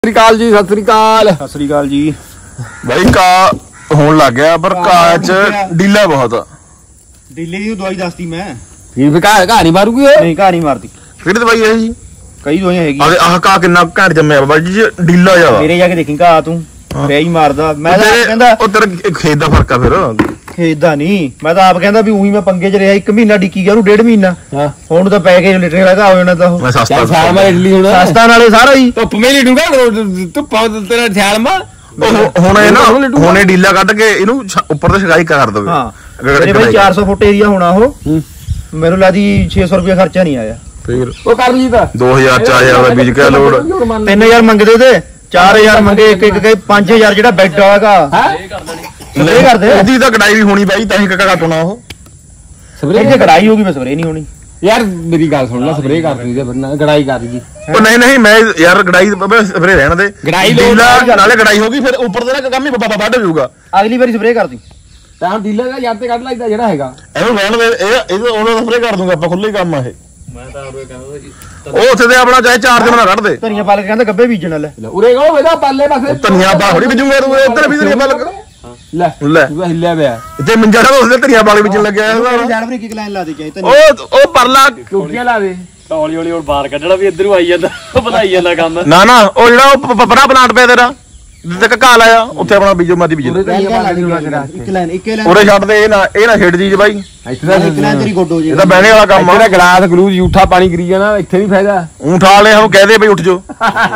ਸਤਿ ਸ੍ਰੀ ਅਕਾਲ ਜੀ ਬਾਈ ਕਾ ਹੋਣ ਲੱਗ ਗਿਆ ਪਰ ਕਾ ਚ ਢੀਲਾ ਬਹੁਤ ਢੀਲੇ ਦੀ ਦਵਾਈ ਦੱਸਦੀ ਮੈਂ ਫਿਰ ਘਾ ਨਹੀਂ ਮਾਰੂਗੀ ਨਹੀਂ ਘਾ ਨਹੀਂ ਮਾਰਦੀ ਕਿਹੜੀ ਦਵਾਈ ਹੈ ਜੀ ਕਈ ਦਵਾਈਆਂ ਹੈਗੀ ਆਹ ਕਾ ਕਿੰਨਾ ਘੈਂਟ ਜੰਮਿਆ ਬਾਬਾ ਜੀ ਢੀਲਾ ਜਾ ਮੇਰੇ ਜਾ ਕੇ ਦੇਖੀ ਘਾ ਤੂੰ ਪਿਆ ਹੀ ਮਾਰਦਾ ਮੈਂ ਤਾਂ ਕਹਿੰਦਾ ਉਹ ਤੇਰਾ ਖੇਤ ਦਾ ਫਰਕ ਆ ਫਿਰ ਖੇਦਾ ਨਹੀਂ ਮੈਂ ਤਾਂ ਆਪ ਕਹਿੰਦਾ ਵੀ ਉਹੀ ਮੈਂ ਪੰਗੇ ਚ ਰਿਹਾ 1 ਮਹੀਨਾ ਡਿੱਕੀ ਗਿਆ ਉਹਨੂੰ 1.5 ਮਹੀਨਾ ਹੁਣ ਤਾਂ ਪੈ ਕੇ ਲਿਟਰੇ ਵਾਲਾ ਘਾ ਹੋ ਜਾਣਾ ਤਾਂ ਉਹ ਮੈਂ ਸਸਤਾ ਸਿਆਲ ਮਾ ਇਡਲੀ ਹੁਣ ਸਸਤਾ ਨਾਲੇ ਸਾਰਾ ਹੀ ਧੁੱਪ ਮੇ ਲਿਟੂਗਾ ਧੁੱਪ ਤੇਰਾ ਸਿਆਲ ਮਾ ਹੁਣ ਇਹ ਨਾ ਹੁਣੇ ਢੀਲਾ ਕੱਢ ਕੇ ਇਹਨੂੰ ਉੱਪਰ ਤੇ ਛਗਾਈ ਕਰ ਦੇਵੇ ਹਾਂ ਮੇਰੇ ਬਾਈ 400 ਫੁੱਟ ਏਰੀਆ ਹੋਣਾ ਉਹ ਮੈਨੂੰ ਲੱਗਦੀ 600 ਰੁਪਏ ਖਰਚਾ ਨਹੀਂ ਆਇਆ ਫਿਰ ਉਹ ਕਰ ਲਈ ਤਾਂ 2000 4000 ਦਾ ਬੀਜ ਕੇ ਲੋੜ 3000 ਮੰਗਦੇ ਤੇ 4000 ਮੰਗੇ ਇੱਕ ਗਏ 5000 ਜਿਹੜਾ ਬੈੱਡ ਵਾਲਾ ਹੈ ਸਪਰੇ ਕਰਦੇ ਇਹਦੀ ਤਾਂ ਕਢਾਈ ਵੀ ਹੋਣੀ ਬਾਈ ਤਾਂ ਹੀ ਕੱਕਾ ਕੱਟਣਾ ਉਹ ਸਪਰੇ ਜੇ ਕਢਾਈ ਹੋਗੀ ਮੈਂ ਸਪਰੇ ਨਹੀਂ ਹੋਣੀ ਯਾਰ ਮੇਰੀ ਗੱਲ ਸੁਣ ਲੈ ਸਪਰੇ ਕਰ ਦਿੱਤੀ ਤੇ ਗੜਾਈ ਕਰ ਦਿੱਤੀ ਉਹ ਨਹੀਂ ਮੈਂ ਯਾਰ ਕਢਾਈ ਸਪਰੇ ਰਹਿਣ ਦੇ ਗੜਾਈ ਨਾਲੇ ਕਢਾਈ ਹੋਗੀ ਫਿਰ ਉੱਪਰ ਦੇ ਨਾ ਕੰਮ ਹੀ ਵੱਧ ਜਾਊਗਾ ਅਗਲੀ ਵਾਰੀ ਸਪਰੇ ਕਰਦੀ ਤਾਂ ਹੁਣ ਡੀਲਰ ਦਾ ਯਾਰ ਤੇ ਕੱਢ ਲਾਈਦਾ ਜਿਹੜਾ ਹੈਗਾ ਇਹਨੂੰ ਰਹਿਣ ਦੇ ਇਹ ਉਹਨੂੰ ਸਪਰੇ ਕਰ ਦੂੰਗਾ ਆਪਾਂ ਖੁੱਲੇ ਕੰਮ ਆ ਇਹ ਮੈਂ ਤਾਂ ਉਹ ਕਹਿੰਦਾ ਉਹ ਉੱਥੇ ਤੇ ਆਪਣਾ ਚਾਹੇ 4 ਦਿਨ ਨਾਲ ਕੱਢ ਦੇ ਧਨੀਆ ਪਾਲਕ ਕਹਿੰਦਾ ਗੱਬੇ ਬੀਜਣ ਲੈ ਉਰੇ ਗੋ ਇਹਦਾ ਪਾਲੇ ਪਾਸੇ ਧਨੀਆ ਪਾ ਥੋੜੀ ਬੀਜੂਗਾ ਤੂੰ ਇੱਧਰ ਵੀ ਧਨੀਆ ਪਾ ਲੱਗ ਲੈ ਲੈ ਤੂੰ ਹਿੱਲਿਆ ਪਿਆ ਇੱਥੇ ਮੰਜਾ ਦਾ ਉਸਦੇ ਧਨੀਆ ਪਾਲੇ ਬੀਜਣ ਲੱਗਿਆ ਜਾਨਵਰ ਇੱਕ ਲਾਈਨ ਲਾ ਦੇ ਚਾਹੀ ਧਨੀਆ ਉਹ ਪਰਲਾ ਕਿਉਂਕਿ ਲਾ ਦੇ ਹੌਲੀ ਹੌਲੀ ਹੁਣ ਬਾਹਰ ਕੱਢਣਾ ਵੀ ਇੱਧਰ ਨੂੰ ਆਈ ਜਾਂਦਾ ਵਧਾਈ ਜਾਂਦਾ ਕੰਮ ਨਾ ਉਹ ਜਿਹੜਾ ਉਹ ਪਪੜਾ ਪਲਾਂਟ ਪਿਆ ਤੇਰਾ ਜਿੱਥੇ ਕਕਾ ਲਾਇਆ ਉੱਥੇ ਆਪਣਾ ਬੀਜੋ ਮਾਦੀ ਬੀਜ ਉਰੇ ਤਾਂ ਇਹ ਪਾ ਦੇ ਇੱਕ ਲਾਈਨ ਉਰੇ ਛੱਡ ਦੇ ਇਹ ਨਾ ਛੇੜ ਜੀ ਬਾਈ ਇੱਥੇ ਦਾ ਇੱਕ ਲਾਈਨ ਤੇਰੀ ਗੋਡੋ ਜੀ ਇਹ ਤਾਂ ਬਹਿਣੇ ਵਾਲਾ ਕੰਮ ਆ ਜਿਹੜਾ ਗਲਾਸ ਗਲੂਜ ਝੂਠਾ ਪਾਣੀ ਕਰੀ ਜਾਣਾ ਇੱਥੇ ਨਹੀਂ ਫਾਇਦਾ ਊਠਾ ਵਾਲੇ ਨੂੰ ਕਹਦੇ ਬਈ ਉੱਠ ਜੋ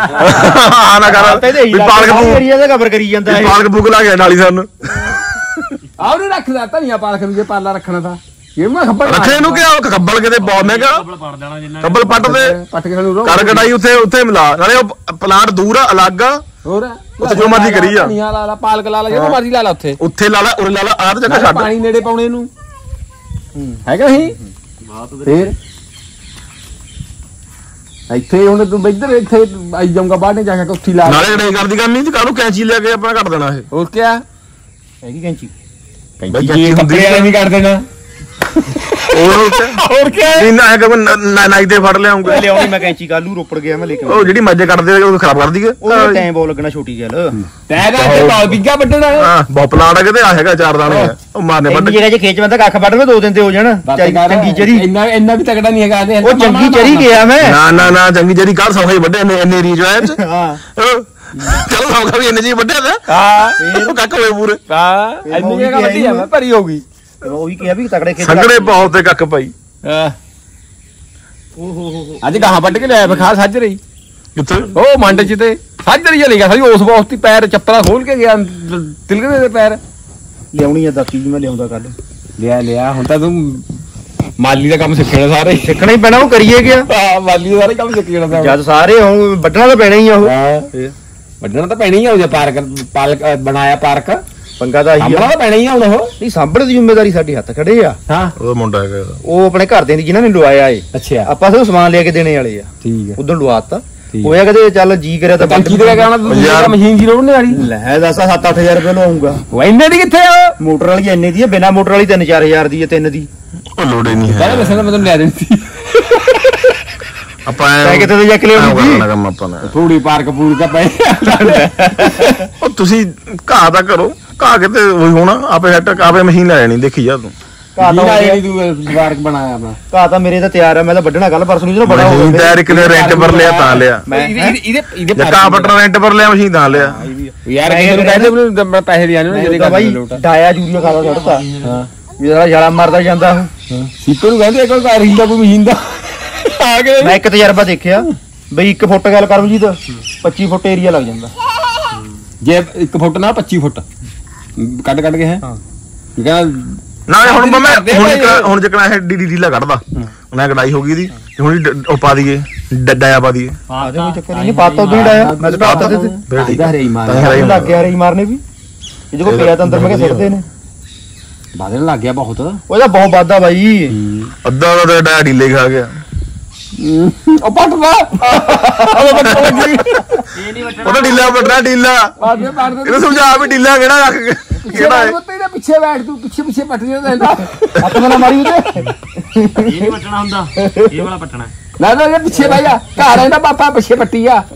ਆ ਨਾ ਕਰ ਵੀ ਪਾਲਕ ਏਰੀਆ ਦਾ ਕਵਰ ਕਰੀ ਜਾਂਦਾ ਇਹ ਪਾਲਕ ਬੁਕ ਲਾ ਗਿਆ ਨਾਲੀ ਸਾਨੂੰ ਆਹ ਨਹੀਂ ਰੱਖਦਾ ਧਨੀਆ ਪਾਲਕ ਨੂੰ ਜੇ ਪਾਲਾ ਰੱਖਣਾ ਤਾਂ ਇਹ ਮੈਂ ਖੱਬਲ ਰੱਖੇ ਨੂੰ ਕਿ ਖੱਬਲ ਕਿਤੇ ਬਹੁਤ ਮਹਿੰਗਾ ਪੜ ਦੇਣਾ ਜਿੰਨਾ ਖੱਬਲ ਪੱਟ ਦੇ ਪੱਟ ਕੇ ਸਾਨੂੰ ਕਰ ਕਢਾਈ ਉੱਥੇ ਮਿਲਾ ਨਾਲੇ ਉਹ ਪਲਾਂਟ ਦੂਰ ਆ ਅਲੱਗ ਆ ਹੋਰ ਉੱਥੇ ਜੋ ਮਰਜ਼ੀ ਕਰੀ ਜਾ ਧਨੀਆ ਲਾ ਲਾ ਪਾਲਕ ਲਾ ਲਾ ਜਿਹੜਾ ਮਰਜ਼ੀ ਲਾ ਲਾ ਉੱਥੇ ਲਾ ਉਰੇ ਲਾ ਆਹ ਤੇ ਜਗ੍ਹਾ ਛੱਡ ਪਾਣੀ ਨੇੜੇ ਪਾਉਣੇ ਨੂੰ ਹੈਗਾ ਹੀ ਫੇਰ ਇੱਥੇ ਹੁਣ ਤੂੰ ਇੱਥੇ ਆਈ ਜਾਊਂਗਾ ਬਾਹਰ ਨੇ ਜਾ ਕੇ ਉੱਥੇ ਲਾ ਨਾਲੇ ਕਢਾਈ ਕਰਦੀ ਕਰਨੀ ਤੇ ਕਾਹਨੂੰ ਕੈਂਚੀ ਲੈ ਕੇ ਆਪਣਾ ਕੱਟ ਦੇਣਾ ਇਹ ਹੋਰ ਕੀ ਹੈਗੀ ਕੈਂਚੀ ਬਈ ਕੈਂਚੀ ਹੁੰਦੀ ਨਹੀਂ ਕੱਢ ਦੇਣਾ ਹੋਰ ਕੀ ਨਾ ਕਿ ਨਾਈ ਤੇ ਫੜ ਲਿਆਉਂਗਾ ਲਿਆਉਣੀ ਮੈਂ ਕੈਂਚੀ ਕੱਲੂ ਰੋਪੜ ਗਿਆ ਮੈਂ ਲੈ ਕੇ ਉਹ ਜਿਹੜੀ ਮੱਝੇ ਕੱਟਦੇ ਉਹ ਖਰਾਬ ਕਰ ਦਈਏ ਉਹ ਟਾਈਮ ਬਹੁਤ ਲੱਗਣਾ ਛੋਟੀ ਗੱਲ ਤੈ ਦਾ ਤੇ ਬਾਲ ਬਿੱਗਾ ਵੱਢਣਾ ਹਾਂ ਬਹੁਤ ਪਲਾਂਟ ਆ ਕਿਤੇ ਆ ਹੈਗਾ 4 ਦਾਣੇ ਉਹ ਮਾਰਨੇ ਵੱਢ ਜਗ੍ਹਾ 'ਚ ਖੇਚ ਬੰਦਾ ਕੱਖ ਵੱਢ ਕੇ 2 ਦਿਨ ਤੇ ਹੋ ਜਾਣ ਚੰਗੀ ਚਰੀ ਇੰਨਾ ਵੀ ਤਕੜਾ ਨਹੀਂ ਹੈਗਾ ਉਹ ਚੰਗੀ ਚਰੀ ਗਿਆ ਮੈਂ ਨਾ ਚੰਗੀ ਜਿਹੜੀ ਕੱਲ ਸੌਖੇ ਵੱਡੇ ਇੰਨੇ ਰੀਜ ਹੋਇਆ ਚ ਹਾਂ ਚਲੋ ਸੌਖਾ ਵੀ ਇੰਨੇ ਜੀ ਵੱਡੇ ਦਾ ਹਾਂ ਉਹ ਕੱਕ ਹੋਏ ਪੂਰੇ ਹਾਂ ਇੰਨੀ ਜਗ੍ਹਾ ਵੱਢੀ ਜਾਵੇ ਭਰੀ ਹੋਊਗੀ ਉਹੀ ਕਿਹਾ ਵੀ ਤਕੜੇ ਖੇਤ ਸੰਗੜੇ ਬਹੁਤ ਤੇ ਕੱਕ ਪਾਈ ਅੱਜ ਗਾਹਾਂ ਵੱਢ ਕੇ ਲਿਆ ਬਖਾ ਸੱਜ ਰਹੀ ਕਿੱਥੇ ਉਹ ਮੰਡ ਚ ਤੇ ਸੱਜ ਰਹੀ ਚਲੀ ਗਿਆ ਸਾਰੀ ਉਸ ਬੋਸਤੀ ਪੈਰ ਚੱਪਲਾ ਖੋਲ ਕੇ ਗਿਆ ਤਿਲਕਦੇ ਦੇ ਪੈਰ ਲਿਆਉਣੀ ਆ ਦਾਤੀ ਜੀ ਮੈਂ ਲਿਆਉਂਦਾ ਕੱਲ ਲਿਆ ਹੁਣ ਤਾਂ ਤੂੰ ਮਾਲੀ ਦਾ ਕੰਮ ਸਿੱਖਣਾ ਸਾਰੇ ਸਿੱਖਣਾ ਹੀ ਪੈਣਾ ਉਹ ਕਰੀਏ ਗਿਆ ਹਾਂ ਮਾਲੀ ਦਾ ਸਾਰੇ ਕੰਮ ਸਿੱਖਣਾ ਜਦ ਸਾਰੇ ਹੁਣ ਵੱਢਣਾ ਤਾਂ ਪੈਣਾ ਹੀ ਆ ਉਹ ਵੱਢਣਾ ਤਾਂ ਪੈਣਾ ਹੀ ਆ ਉਹ ਜੇ ਪਾਲਕ ਬਣਾਇਆ ਪਾਰਕ ਪੰਗਾ ਤਾਂ ਆਹੀ ਆ ਤਾਂ ਪੈਣਾ ਹੀ ਆ ਹੁਣ ਉਹ ਨਹੀਂ ਸਾਂਭਣ ਦੀ ਜ਼ਿੰਮੇਵਾਰੀ ਸਾਡੇ ਹੱਥ ਖੜੇ ਆ ਹਾਂ ਉਹ ਮੁੰਡਾ ਹੈਗਾ ਉਹ ਆਪਣੇ ਘਰਦਿਆਂ ਦੀ ਜਿਨ੍ਹਾਂ ਨੇ ਲਵਾਇਆ ਏ ਅੱਛਾ ਆਪਾਂ ਸਿਰਫ ਸਮਾਨ ਲਿਆ ਕੇ ਦੇਣੇ ਵਾਲੇ ਆ ਠੀਕ ਹੈ ਉਦੋਂ ਲਵਾਤਾ ਹੋਇਆ ਕਦੇ ਚੱਲ ਜੀ ਕਰਿਆ ਤਾਂ ਟੈਂਕੀ ਤੇ ਕਹਿਣਾ ਤੁਸੀਂ ਮਸ਼ੀਨ ਦੀ ਲੋੜ ਨਹੀਂ ਆਣੀ ਲੈ ਦੱਸ 7-8000 ਰੁਪਏ ਲਵਾਉਂਗਾ ਉਹ ਇੰਨੇ ਦੀ ਕਿੱਥੇ ਆ ਮੋਟਰ ਵਾਲੀ ਇੰਨੇ ਦੀ ਆ ਬਿਨਾ ਮੋਟਰ ਵਾਲੀ 3-4000 ਦੀ ਆ 3 ਦੀ ਉਹ ਲੋੜ ਹੀ ਨਹੀਂ ਹੈ ਕਹਿੰਦਾ ਦੱਸਣਾ ਮੈਂ ਤੁਹਾਨੂੰ ਲੈ ਦੇਣੀ ਸੀ ਆਪਾਂ ਕਿਤੇ ਤੇ ਜਾ ਕੇ ਲਿਆਉਣੀ ਕੰਮ ਆਪਾਂ ਨੇ ਥੋੜੀ ਪਾਰਕ ਪੂਰ ਦਾ ਪਏ ਉਹ ਤੁਸੀਂ ਘਾਹ ਦਾ ਕਰੋ ਘਾਹ ਕਿਤੇ ਉਹੀ ਹੋਣਾ ਆਪੇ ਸੈਟ ਆਪੇ ਮਸ਼ੀਨ ਲੈ ਜਾਣੀ ਦੇਖੀ ਜਾ ਤੂੰ ਘਾਹ ਤਾਂ ਤੂੰ ਪਾਰਕ ਬਣਾਇਆ ਆਪਣਾ ਘਾਹ ਤਾਂ ਮੇਰੇ ਤਾਂ ਤਿਆਰ ਆ ਮੈਂ ਤਾਂ ਵੱਢਣਾ ਕੱਲ ਪਰਸੋਂ ਨੂੰ ਜਦੋਂ ਬੜਾ ਹੋ ਮਸ਼ੀਨ ਤਿਆਰ ਇੱਕ ਨੇ ਰੈਂਟ ਪਰ ਲਿਆ ਤਾਂ ਲਿਆ ਇਹਦੇ ਜੇ ਘਾਹ ਪੱਟਣਾ ਰੈਂਟ ਪਰ ਲਿਆ ਮਸ਼ੀਨ ਤਾਂ ਲਿਆ ਯਾਰ ਕਿਸੇ ਨੂੰ ਕਹਿੰਦੇ ਮੈਂ ਪੈਸੇ ਦੇ ਆਣੇ ਨੇ ਜਿਹੜੇ ਬਾਈ ਡਾਇਆ ਜੂਰੀਆ ਖਾਦਾ ਛੱਡਤਾ ਹਾਂ ਵੀ ਜਰਾ ਛਾਲਾ ਮਾਰਦਾ ਜਾਂਦਾ ਉਹ ਸੀਪੇ ਨੂੰ ਕਹਿੰਦੇ ਕੋਈ ਘਰ ਹਿੰਦਾ ਕੋਈ ਮਸ਼ੀਨ ਦਾ ਆ ਗਏ ਮੈਂ ਇੱਕ ਤਜਰਬਾ ਦੇਖਿਆ ਬਈ 1 ਫੁੱਟ ਗੱਲ ਕਰਮ ਜੀ ਤਾਂ 25 ਫੁੱਟ ਏਰੀਆ ਲੱਗ ਜਾਂਦਾ ਜੇ 1 ਫੁੱਟ ਨਾਲ 25 ਫੁੱਟ ਕੱਢ ਕੇ ਹੈ ਹਾਂ ਕਹਿੰਦਾ ਨਾ ਹੁਣ ਮੈਂ ਹੁਣ ਜਿਕਣਾ ਇਹ ਡੀਲਾ ਕੱਢਦਾ ਉਹਨੇ ਕਢਾਈ ਹੋ ਗਈ ਇਹਦੀ ਹੁਣ ਉਹ ਪਾ ਦਈਏ ਡਾਇਆ ਪਾ ਦਈਏ ਆਦੇ ਕੋਈ ਚੱਕਰ ਨਹੀਂ ਪਾਤਾ ਉਦੋਂ ਹੀ ਡਾਇਆ ਮੈਂ ਤਾਂ ਪਾਤਾ ਤੇ ਇਹਦਾ ਹਰੇ ਮਾਰ ਲੱਗ ਗਿਆ ਰੇ ਮਾਰਨੇ ਵੀ ਇਹ ਜੋ ਪਿਆ ਤਾਂ ਅੰਦਰ ਮੈਂ ਕਿਹਾ ਸਿੱਟਦੇ ਨੇ ਬਾਦਲ ਲੱਗ ਗਿਆ ਬਹੁਤ ਉਹਦਾ ਬਹੁਤ ਵਾਦਾ ਬਾਈ ਅੱਧਾ ਦਾ ਡਾਇਆ ਢੀਲੇ ਖਾ ਗਿਆ ਉਹ ਪੱਟਦਾ ਉਹ ਪੱਟ ਲੱਗੀ ਇਹ ਨਹੀਂ ਵੱਟਣਾ ਉਹਦਾ ਢੀਲਾ ਵੱਡਾ ਢੀਲਾ ਇਹਨੂੰ ਸਮਝਾ ਵੀ ਢੀਲਾ ਕਿਹੜਾ ਰੱਖ ਕਿਹੜਾ ਹੈ ਤੇਰੇ ਪਿੱਛੇ ਬੈਠ ਤੂੰ ਪਿੱਛੇ ਪੱਟ ਜਾਂਦਾ ਹੱਥ ਨਾਲ ਮਾਰੀ ਉਹਦੇ ਇਹ ਨਹੀਂ ਵੱਟਣਾ ਹੁੰਦਾ ਇਹ ਵਾਲਾ ਪੱਟਣਾ ਨਾ ਇਹ ਪਿੱਛੇ ਬਹਿ ਜਾ ਘਰ ਇਹਦਾ ਪਾਪਾ ਪਿੱਛੇ ਪੱਟੀ ਆ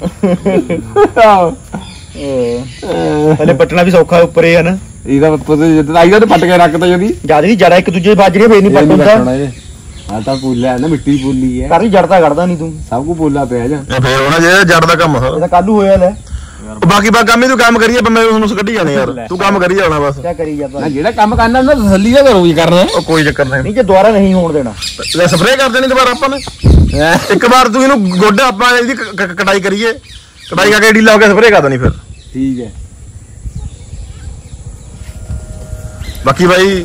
ਹਲੇ ਪੱਟਣਾ ਵੀ ਸੌਖਾ ਉੱਪਰ ਹੀ ਆ ਨਾ ਇਹਦਾ ਆਈਦਾ ਤੇ ਪੱਟ ਕੇ ਰੱਖਤਾ ਜਦੀ ਜਦ ਵੀ ਜੜਾ ਇੱਕ ਦੂਜੇ ਵੱਜ ਰਹੀ ਫੇਰ ਨਹੀਂ ਪੱਟ ਹੁੰਦਾ ਆ ਤਾਂ ਪੂਲਾ ਨਾ ਮਿੱਟੀ ਪੂਲੀ ਹੈ ਕਰ ਵੀ ਜੜਦਾ ਕੱਢਦਾ ਨਹੀਂ ਤੂੰ ਸਭ ਕੁ ਪੂਲਾ ਪਿਆ ਜਾ ਫੇਰ ਉਹਨਾਂ ਜੇ ਜੜ ਦਾ ਕੰਮ ਇਹਦਾ ਕੱਲੂ ਹੋਇਆ ਲੈ ਬਾਕੀ ਕੰਮ ਹੀ ਤੂੰ ਕੰਮ ਕਰੀਏ ਮੈਂ ਤੁਹਾਨੂੰ ਕੱਢੀ ਜਾਣੇ ਯਾਰ ਤੂੰ ਕੰਮ ਕਰੀ ਜਾਣਾ ਬਸ ਕੀ ਕਰੀ ਜਾਂਦਾ ਨਾ ਜਿਹੜਾ ਕੰਮ ਕਰਨਾ ਉਹਨਾਂ ਤਸੱਲੀ ਦਾ ਕਰੋ ਜੀ ਕਰਨਾ ਉਹ ਕੋਈ ਚੱਕਰ ਨਹੀਂ ਜੇ ਦੁਬਾਰਾ ਨਹੀਂ ਹੋਣ ਦੇਣਾ ਲੈ ਸਪਰੇਅ ਕਰ ਦੇਣੀ ਦੁਬਾਰਾ ਆਪਾਂ ਨੇ ਇੱਕ ਵਾਰ ਤੂੰ ਇਹਨੂੰ ਗੋਡਾ ਆਪਾਂ ਇਹਦੀ ਕਟਾਈ ਕਰੀਏ ਕਟਾਈ ਕਰਕੇ ਢੀਲਾ ਹੋ ਕੇ ਸਪਰੇਅ ਕਰ ਦੇਣੀ ਫਿਰ ਠੀਕ ਹੈ ਬਾਕੀ ਭਾਈ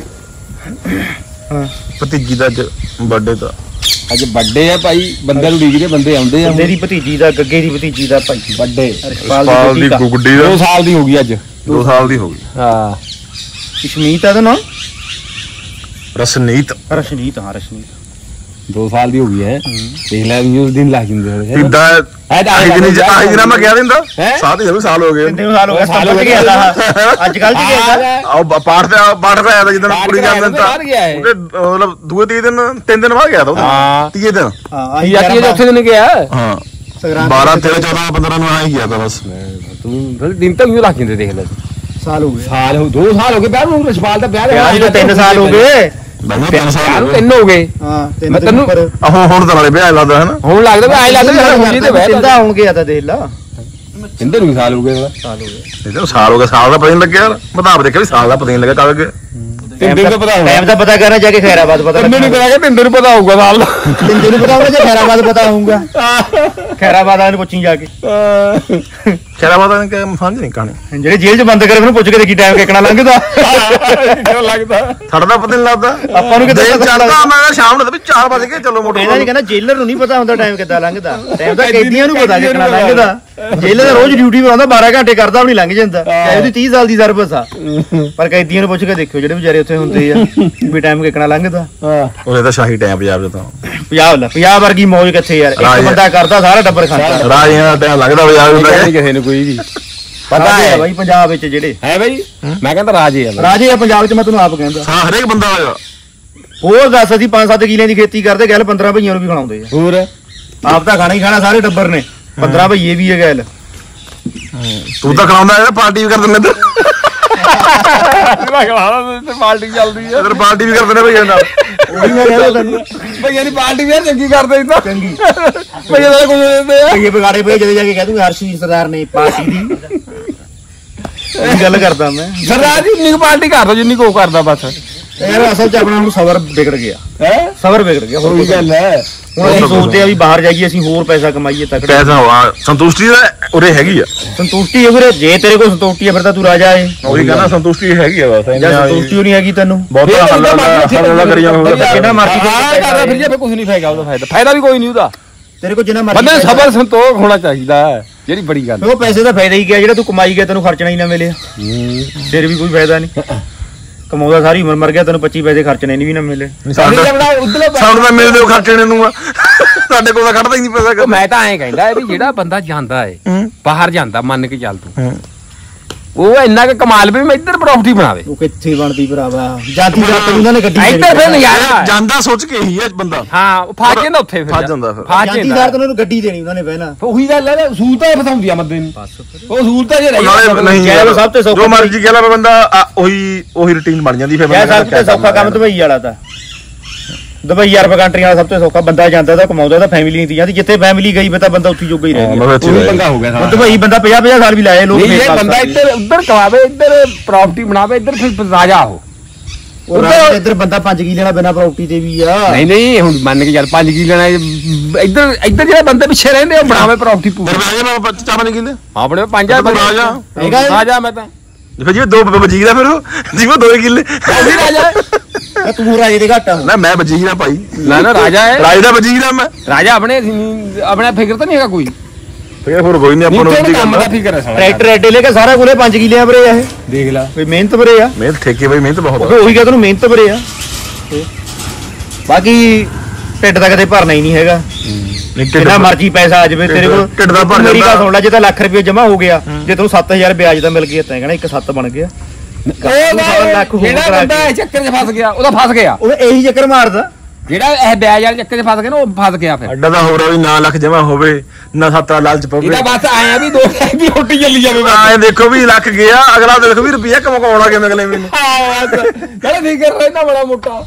ਹਾਂ ਭਤੀਜੀ ਦਾ ਅੱਜ ਬਰਥਡੇ ਦਾ ਅੱਜ ਵੱਡੇ ਆ ਭਾਈ ਬੰਦੇ ਨੂੰ ਡੀਗਰੇ ਬੰਦੇ ਆਉਂਦੇ ਆ ਬੰਦੇ ਦੀ ਭਤੀਜੀ ਦਾ ਗੱਗੇ ਦੀ ਭਤੀਜੀ ਦਾ ਭਾਈ ਵੱਡੇ ਰਿਸ਼ਪਾਲ ਪਾਲ ਦੀ ਦੀ ਭਤੀਜੀ ਗੁੱਡੀ ਦਾ 2 ਸਾਲ ਦੀ ਹੋ ਗਈ ਅੱਜ 2 ਸਾਲ ਦੀ ਹੋ ਗਈ ਹਾਂ ਇਸ਼ਮੀਤ ਆ ਦਾ ਨਾਮ ਰਸਨੀਤ ਰਸ਼ਨੀਤ ਹਾਂ ਰਸ਼ਨੀਤ 2 ਸਾਲ ਦੀ ਹੋ ਗਈ ਹੈ ਦੇਖ ਲੈ ਵੀ ਉਸ ਦਿਨ ਲੱਗ ਜਾਂਦੇ ਕਿੱਦਾਂ ਆਹੀ ਦਿਨ ਮੈਂ ਕਹਿ ਦਿੰਦਾ ਸਾਥ ਹੀ ਸਾਲ ਹੋ ਗਏ 3 ਸਾਲ ਹੋ ਗਏ ਸਟੰਪ ਚ ਗਿਆ ਦਾ ਅੱਜ ਕੱਲ ਚ ਗਿਆ ਆਹ ਪਾਠ ਤੇ ਆਇਆ ਤਾਂ ਜਿੱਦਣ ਕੁੜੀ ਜਨਮ ਦਿਨ ਤਾਂ ਉਹਦੇ ਮਤਲਬ ਦੂਏ 3 ਦਿਨ ਬਾਅਦ ਗਿਆ ਤਾਂ ਹਾਂ 30 ਦਿਨ ਹਾਂ ਆਹੀ ਉੱਥੇ ਦਿਨ ਗਿਆ ਹਾਂ 12 13 14 15 ਨੂੰ ਆਇਆ ਹੀ ਗਿਆ ਤਾਂ ਬਸ ਤੂੰ ਦਿਨ ਤਾਂ ਹੀ ਲੱਗ ਜਾਂਦੇ ਦੇਖ ਲੈ ਸਾਲ ਹੋ ਗਏ ਸਾਲ ਹੋ 2 ਸਾਲ ਹੋ ਗਏ ਵਿਆਹ ਨੂੰ ਰਸ਼ਪਾਲ ਦਾ ਵਿਆਹ ਵਿਆਹ ਨੂੰ 3 ਸਾਲ ਹੋ ਗਏ ਮੈਨੂੰ 3 ਸਾਲ ਹੋ ਗਏ 3 ਹੋ ਗਏ ਹਾਂ ਮੈਂ ਤੈਨੂੰ ਹੁਣ ਤਾਂ ਨਾਲੇ ਵਿਆਹ ਲੱਗਦਾ ਹੈ ਨਾ ਹੁਣ ਲੱਗਦਾ ਵੀ ਐ ਲੱਗਦਾ ਵੀ ਤੇ ਵਿਆਹ ਤਿੰਦਾ ਆਉਣਗੇ ਆ ਤਾਂ ਦੇਖ ਲਾ ਇੰਦਰ ਨੂੰ ਸਾਲ ਹੋ ਗਏ ਸਾਲ ਹੋ ਗਏ ਇਹਦੇ ਸਾਲ ਹੋ ਗਿਆ ਸਾਲ ਦਾ ਪਤਾ ਨਹੀਂ ਲੱਗਿਆ ਯਾਰ ਬਤਾਬ ਦੇਖਿਆ ਵੀ ਸਾਲ ਦਾ ਪਤਾ ਨਹੀਂ ਲੱਗਾ ਕਦ ਗਿਆ 3 ਦਿਨ ਦਾ ਪਤਾ ਹੋਊਗਾ ਟਾਈਮ ਦਾ ਪਤਾ ਕਰਨਾ ਜਾ ਕੇ ਖੈਰਾਬਾਦ ਪਤਾ ਤੈਨੂੰ ਨਹੀਂ ਕਰਾਂਗੇ 3 ਦਿਨ ਪਤਾ ਹੋਊਗਾ ਸਾਲ ਦਾ 3 ਦਿਨ ਪਤਾ ਹੋਊਗਾ ਜੇ ਖੈਰਾਬਾਦ ਪਤਾ ਹੋਊਗਾ ਖੈਰਾਬਾਦ ਵਾਲਿਆਂ ਨੂੰ ਪੁੱਛੀ ਜਾ ਕੇ ਖੈਰਾਬਾਦ ਨੇ ਕਿ ਸਮਝ ਨਹੀਂ ਕਹਾਣੀ ਜਿਹੜੇ ਜੇਲ੍ਹ 'ਚ ਬੰਦ ਕਰੇ ਉਹਨੂੰ ਪੁੱਛ ਕੇ ਦੇਖੀ ਟਾਈਮ ਕਿੰਨਾ ਲੰਘਦਾ ਲੱਗਦਾ ਸਾਡਾ ਤਾਂ ਪਤਾ ਨਹੀਂ ਲੱਗਦਾ ਆਪਾਂ ਨੂੰ ਕਿੱਦਾਂ ਦਿਨ ਪਤਾ ਚੜ੍ਹਦਾ ਲੱਗਦਾ? ਮੈਂ ਸ਼ਾਮ ਨੂੰ ਵੀ 4 ਵਜੇ ਕੇ ਚਲੋ ਮੋਟਰ ਇਹਨਾਂ ਨੇ ਕਹਿੰਦਾ ਜੇਲਰ ਨੂੰ ਨਹੀਂ ਪਤਾ ਹੁੰਦਾ ਟਾਈਮ ਕਿੱਦਾਂ ਲੰਘਦਾ ਟਾਈਮ ਤਾਂ ਕੈਦੀਆਂ ਨੂੰ ਪਤਾ ਕਿੰਨਾ ਲੰਘਦਾ ਜੇਲਰ ਰੋਜ਼ ਡਿਊਟੀ ਪਰ ਆਉਂਦਾ 12 ਘੰਟੇ ਕਰਦਾ ਵੀ ਨਹੀਂ ਲੰਘ ਜਾਂਦਾ ਚਾਹੇ ਉਹਦੀ 30 ਸਾਲ ਦੀ ਸਰਵਿਸ ਆ ਪਰ ਕੈਦੀਆਂ ਨੂੰ ਪੁੱਛ ਕੇ ਦੇਖਿਓ ਜਿਹੜੇ ਵਿਚਾਰੇ ਉੱਥੇ ਹੁੰਦੇ ਆ ਵੀ ਟਾਈਮ ਕਿੰਨਾ ਲੰਘਦਾ ਉਹਦੇ ਤਾਂ ਸ਼ਾਹੀ ਟਾਈਮ ਪੰਜਾਬ 'ਚ ਤਾਂ ਪੰਜਾਬ ਵਰਗੀ ਮੌਜ ਕਿੱਥੇ ਯਾਰ ਇੱਕ ਬੰਦਾ ਕਰਦਾ ਸਾਰਾ ਟੱਬਰ ਖਾਂਦਾ ਰਾਜਿਆਂ ਦਾ ਟਾਈਮ ਲੱਗਦਾ ਪੰਜਾਬ ਦਾ ਨਹੀਂ ਕਿਸੇ ਨੂੰ ਕੋਈ ਵੀ ਪਤਾ ਹੈ ਬਾਈ ਪੰਜਾਬ ਵਿੱਚ ਜਿਹੜੇ ਹੈ ਬਾਈ ਮੈਂ ਕਹਿੰਦਾ ਰਾਜੇ ਆ ਰਾਜੇ ਆ ਪੰਜਾਬ 'ਚ ਮੈਂ ਤੈਨੂੰ ਆਪ ਕਹਿੰਦਾ ਹਾਂ ਹਰੇਕ ਬੰਦਾ ਹੋਏਗਾ ਹੋਰ ਦੱਸ ਅਸੀਂ 5-7 ਕਿੱਲਿਆਂ ਦੀ ਖੇਤੀ ਕਰਦੇ ਗੱਲ 15 ਭਈਆਂ ਨੂੰ ਵੀ ਖਿਲਾਉਂਦੇ ਆ ਹੋਰ ਆਪ ਤਾਂ ਖਾਣਾ ਹੀ ਖਾਣਾ ਸਾਰੇ ਟੱਬਰ ਨੇ 15 ਭਈਏ ਵੀ ਹੈ ਗੱਲ ਤੂੰ ਤਾਂ ਖਲਾਉਂਦਾ ਇਹ ਪਾਰਟੀ ਵੀ ਕਰ ਦਿੰਦੇ ਪਾਰਟੀ ਚੱਲਦੀ ਇਧਰ ਪਾਰਟੀ ਵੀ ਕਰਦੇ ਨੇ ਭਈਆ ਨਾਲ ਉਹੀ ਮੈਂ ਕਹਿੰਦਾ ਤੈਨੂੰ ਭਈਆ ਦੀ ਪਾਰਟੀ ਵੀ ਚੰਗੀ ਕਰਦੇ ਇਦਾਂ ਚੰਗੀ ਭਈਆ ਦਾ ਕੁਝ ਦਿੰਦੇ ਆ ਭਈਏ ਵਿਗਾੜੇ ਪਏ ਜਦੋਂ ਜਾ ਕੇ ਕਹਿ ਦੂੰ ਹਰਸ਼ੀ ਸਰਦਾਰ ਨੇ ਪਾਰਟੀ ਦੀ ਇਹ ਗੱਲ ਕਰਦਾ ਮੈਂ ਸਰਦਾਰ ਜੀ ਇੰਨੀ ਪਾਰਟੀ ਕਰਦਾ ਜਿੰਨੀ ਕੋ ਕਰਦਾ ਬਸ ਯਾਰ ਅਸਲ 'ਚ ਆਪਣਾ ਨੂੰ ਸਬਰ ਵਿਗੜ ਗਿਆ ਹੈ ਸਬਰ ਵਿਗੜ ਗਿਆ ਹੋਰ ਉਹੀ ਗੱਲ ਹੈ ਹੁਣ ਅਸੀਂ ਸੋਚਦੇ ਆ ਵੀ ਬਾਹਰ ਜਾਈਏ ਅਸੀਂ ਹੋਰ ਪੈਸਾ ਕਮਾਈਏ ਤੱਕ ਪੈਸਾ ਹੋਆ ਸੰਤੁਸ਼ਟੀ ਦਾ ਉਰੇ ਹੈਗੀ ਆ ਸੰਤੁਸ਼ਟੀ ਹੈ ਵੀਰੇ ਜੇ ਤੇਰੇ ਕੋਲ ਸੰਤੁਸ਼ਟੀ ਹੈ ਫਿਰ ਤਾਂ ਤੂੰ ਰਾਜਾ ਏ ਉਹੀ ਕਹਿੰਦਾ ਸੰਤੁਸ਼ਟੀ ਹੈਗੀ ਆ ਬਸ ਜਾਂ ਸੰਤੁਸ਼ਟੀ ਨਹੀਂ ਹੈਗੀ ਤੈਨੂੰ ਬਹੁਤ ਹੱਲਾ ਕਰੀ ਜਾਂਦਾ ਕਿੰਨਾ ਮਰਜ਼ੀ ਕਰਦਾ ਫਿਰ ਜੇ ਕੁਝ ਨਹੀਂ ਫਾਇਦਾ ਉਹਦਾ ਫਾਇਦਾ ਵੀ ਕੋਈ ਨਹੀਂ ਉਹਦਾ ਤੇਰੇ ਕੋਲ ਜਿੰਨਾ ਬੰਦੇ ਮਰਜ਼ੀ ਸਬਰ ਸੰਤੋਖ ਹੋਣਾ ਚਾਹੀਦਾ ਹੈ ਜਿਹੜੀ ਬੜੀ ਗੱਲ ਉਹ ਪੈਸੇ ਦਾ ਫਾਇਦਾ ਹੀ ਗਿਆ ਜਿਹੜਾ ਤੂੰ ਕਮਾਈ ਗਿਆ ਤੈਨੂੰ ਖਰਚਣਾ ਹੀ ਨਾ ਮਿਲਿਆ ਫਿਰ ਵੀ ਕੋਈ ਫਾਇਦਾ ਨਹੀਂ ਕਮਾਉਂਦਾ ਸਾਰੀ ਉਮਰ ਮਰ ਗਿਆ ਤੈਨੂੰ 25 ਪੈਸੇ ਖਰਚਣੇ ਨਹੀਂ ਵੀ ਨਾ ਮਿਲੇ ਸਾਨੂੰ ਤਾਂ ਮਿਲਦੇ ਉਹ ਖਰਚਣੇ ਨੂੰ ਸਾਡੇ ਕੋਲ ਤਾਂ ਖੜਦਾ ਹੀ ਨਹੀਂ ਪੈਸਾ ਮੈਂ ਤਾਂ ਐਂ ਕਹਿੰਦਾ ਵੀ ਜਿਹੜਾ ਬੰਦਾ ਜਾਂਦਾ ਏ ਬਾਹਰ ਜਾਂਦਾ ਮੰਨ ਕੇ ਚੱਲ ਤੂੰ ਉਹ ਇੰਨਾ ਕਿ ਕਮਾਲ ਵੀ ਮੈਂ ਇੱਧਰ ਪ੍ਰਾਪਰਟੀ ਬਣਾਵੇ ਉਹ ਕਿੱਥੇ ਬਣਦੀ ਭਰਾਵਾ ਜਾਂਦੀ ਰਾਤ ਨੂੰ ਉਹਨਾਂ ਨੇ ਗੱਡੀ ਇੱਧਰ ਫਿਰ ਨਜ਼ਾਰਾ ਜਾਂਦਾ ਸੋਚ ਕੇ ਹੀ ਹੈ ਬੰਦਾ ਹਾਂ ਉਹ ਫਸ ਜਾਂਦਾ ਉੱਥੇ ਫਿਰ ਫਸ ਜਾਂਦਾ ਫਿਰ ਜਾਂਦੀ ਰਾਤ ਉਹਨਾਂ ਨੂੰ ਗੱਡੀ ਦੇਣੀ ਉਹਨਾਂ ਨੇ ਪਹਿਲਾਂ ਉਹੀ ਗੱਲ ਹੈ ਸਹੂਲਤਾਂ ਹੀ ਫਸਾਉਂਦੀ ਆ ਬੰਦੇ ਨੂੰ ਉਹ ਸਹੂਲਤਾਂ ਜੇ ਨਹੀਂ ਸਭ ਤੋਂ ਸੌਖਾ ਜੋ ਮਰਜ਼ੀ ਕਹਿ ਲਾ ਬੰਦਾ ਉਹੀ ਰੁਟੀਨ ਬਣ ਜਾਂਦੀ ਫਿਰ ਇਹ ਸਭ ਤੋਂ ਸੌਖਾ ਕੰਮ ਦੁਬਈ ਵਾਲਾ ਤਾਂ ਦੁਬਈ ਅਰਬ ਕੰਟਰੀਆਂ ਵਾਲਾ ਸਭ ਤੋਂ ਸੌਖਾ ਬੰਦਾ ਜਾਂਦਾ ਤਾਂ ਕਮਾਉਂਦਾ ਤਾਂ ਫੈਮਿਲੀ ਨਹੀਂ ਜਾਂਦੀ ਜਿੱਥੇ ਫੈਮਿਲੀ ਗਈ ਫਿਰ ਤਾਂ ਬੰਦਾ ਉੱਥੇ ਜੋਗਾ ਹੀ ਰਹਿ ਗਿਆ ਉਹੀ ਪੰਗਾ ਹੋ ਗਿਆ ਸਾਰਾ ਦੁਬਈ ਬੰਦਾ 50 ਸਾਲ ਵੀ ਲਾਏ ਲੋਕ ਇਹ ਬੰਦਾ ਇੱਧਰ ਉੱਧਰ ਕਮਾਵੇ ਇੱਧਰ ਪ੍ਰਾਪਰਟੀ ਬਣਾਵੇ ਇੱਧਰ ਫਿਰ ਰਾਜਾ ਹੋ ਇੱਧਰ ਬੰਦਾ 5 ਕਿੱਲੇ ਵਾਲਾ ਬਿਨਾ ਪ੍ਰਾਪਰਟੀ ਤੇ ਵੀ ਆ ਨਹੀਂ ਹੁਣ ਮੰਨ ਕੇ ਚੱਲ 5 ਕਿੱਲੇ ਲੈਣਾ ਇੱਧਰ ਜਿਹੜੇ ਬੰਦੇ ਪਿੱਛੇ ਰਹਿੰਦੇ ਉਹ ਬਣਾਵੇ ਪ੍ਰਾਪਰਟੀ ਪੂਰੀ ਚਾਵਲ ਕਿੱਲੇ ਆਪਣੇ 5 ਰਾਜਾ ਮੈਂ ਤਾਂ ਫਿਰ ਜੀ 2 ਵਜੀਰਾ ਫਿਰ ਜਿਵੇਂ 2 ਕਿੱਲੇ ਉਹੀ ਰਾਜਾ ਤੂੰ ਰਾਜੇ ਦੇ ਘੱਟ ਆ ਨਾ ਮੈਂ ਵਜੀਰਾ ਭਾਈ ਨਾ ਰਾਜਾ ਹੈ ਰਾਜੇ ਦਾ ਵਜੀਰਾ ਮੈਂ ਰਾਜਾ ਆਪਣੇ ਫਿਕਰ ਤਾਂ ਨਹੀਂ ਹੈਗਾ ਕੋਈ ਫਿਰ ਹੋਰ ਕੋਈ ਨਹੀਂ ਆਪਾਂ ਨੂੰ ਕੰਮ ਦਾ ਫਿਕਰ ਹੈ ਟਰੈਕਟਰ ਐਡੇ ਲੈ ਕੇ ਸਾਰਾ ਕੋਲੇ 5 ਕਿੱਲਿਆਂ ਭਰੇ ਆ ਇਹ ਦੇਖ ਲੈ ਕੋਈ ਮਿਹਨਤ ਭਰੇ ਆ ਮਿਹਨਤ ਠੇਕੇ ਬਈ ਮਿਹਨਤ ਬਹੁਤ ਉਹੀ ਕਹਿੰਦਾ ਤੈਨੂੰ ਮਿਹਨਤ ਭਰੇ ਆ ਬਾਕੀ ਢਿੱਡ ਤਾਂ ਕਦੇ ਭਰਨਾ ਹੀ ਨਹੀਂ ਹੈਗਾ ਜਿੰਨਾ ਮਰਜ਼ੀ ਪੈਸਾ ਆ ਜਾਵੇ ਤੇਰੇ ਕੋਲ ਢਿੱਡ ਦਾ ਭਰ ਮੇਰੀ ਗੱਲ ਜਾਂਦਾ ਸੁਣ ਲੈ ਜੇ ਤਾਂ ਲੱਖ ਰੁਪਏ ਜਮਾ ਹੋ ਗਿਆ ਜੇ ਤੈਨੂੰ 7000 ਵਿਆਜ ਦਾ ਮਿਲ ਗਿਆ ਤਾਂ ਕਹਿਣਾ ਇੱਕ 7 ਬਣ ਗਿਆ ਜਿਹੜਾ ਬੰਦਾ ਚੱਕਰ 'ਚ ਫਸ ਗਿਆ ਉਹਦਾ ਫਸ ਗਿਆ ਉਹ ਇਹੀ ਚੱਕਰ ਮਾਰਦਾ ਜਿਹੜਾ ਇਹ ਵਿਆਜ ਵਾਲੇ ਚੱਕੇ 'ਚ ਫਸ ਗਿਆ ਨਾ ਉਹ ਫਸ ਗਿਆ ਫਿਰ ਅੱਡਾ ਦਾ ਹੋਰ ਆ ਵੀ ਨਾ ਲੱਖ ਜਮਾ ਹੋਵੇ ਨਾ 7 ਲਾਲਚ ਪਵੇ ਇਹਦਾ ਬਸ ਆਇਆ ਵੀ 2 ਲੱਖ ਦੀ ਰੋਟੀ ਚੱਲੀ ਜਾਵੇ ਆਏ ਦੇਖੋ ਵੀ ਲੱਖ ਗਿਆ ਅਗਲਾ ਦੇਖੋ ਵੀ ਰੁਪਈਆ ਕਮਾਉਣਾ ਕਿਵੇਂ ਅਗਲੇ ਮੈਨੂੰ ਹਾਂ ਬਸ ਚਲ ਫਿਕਰ ਰਹਿਣਾ ਬੜਾ ਮੋਟਾ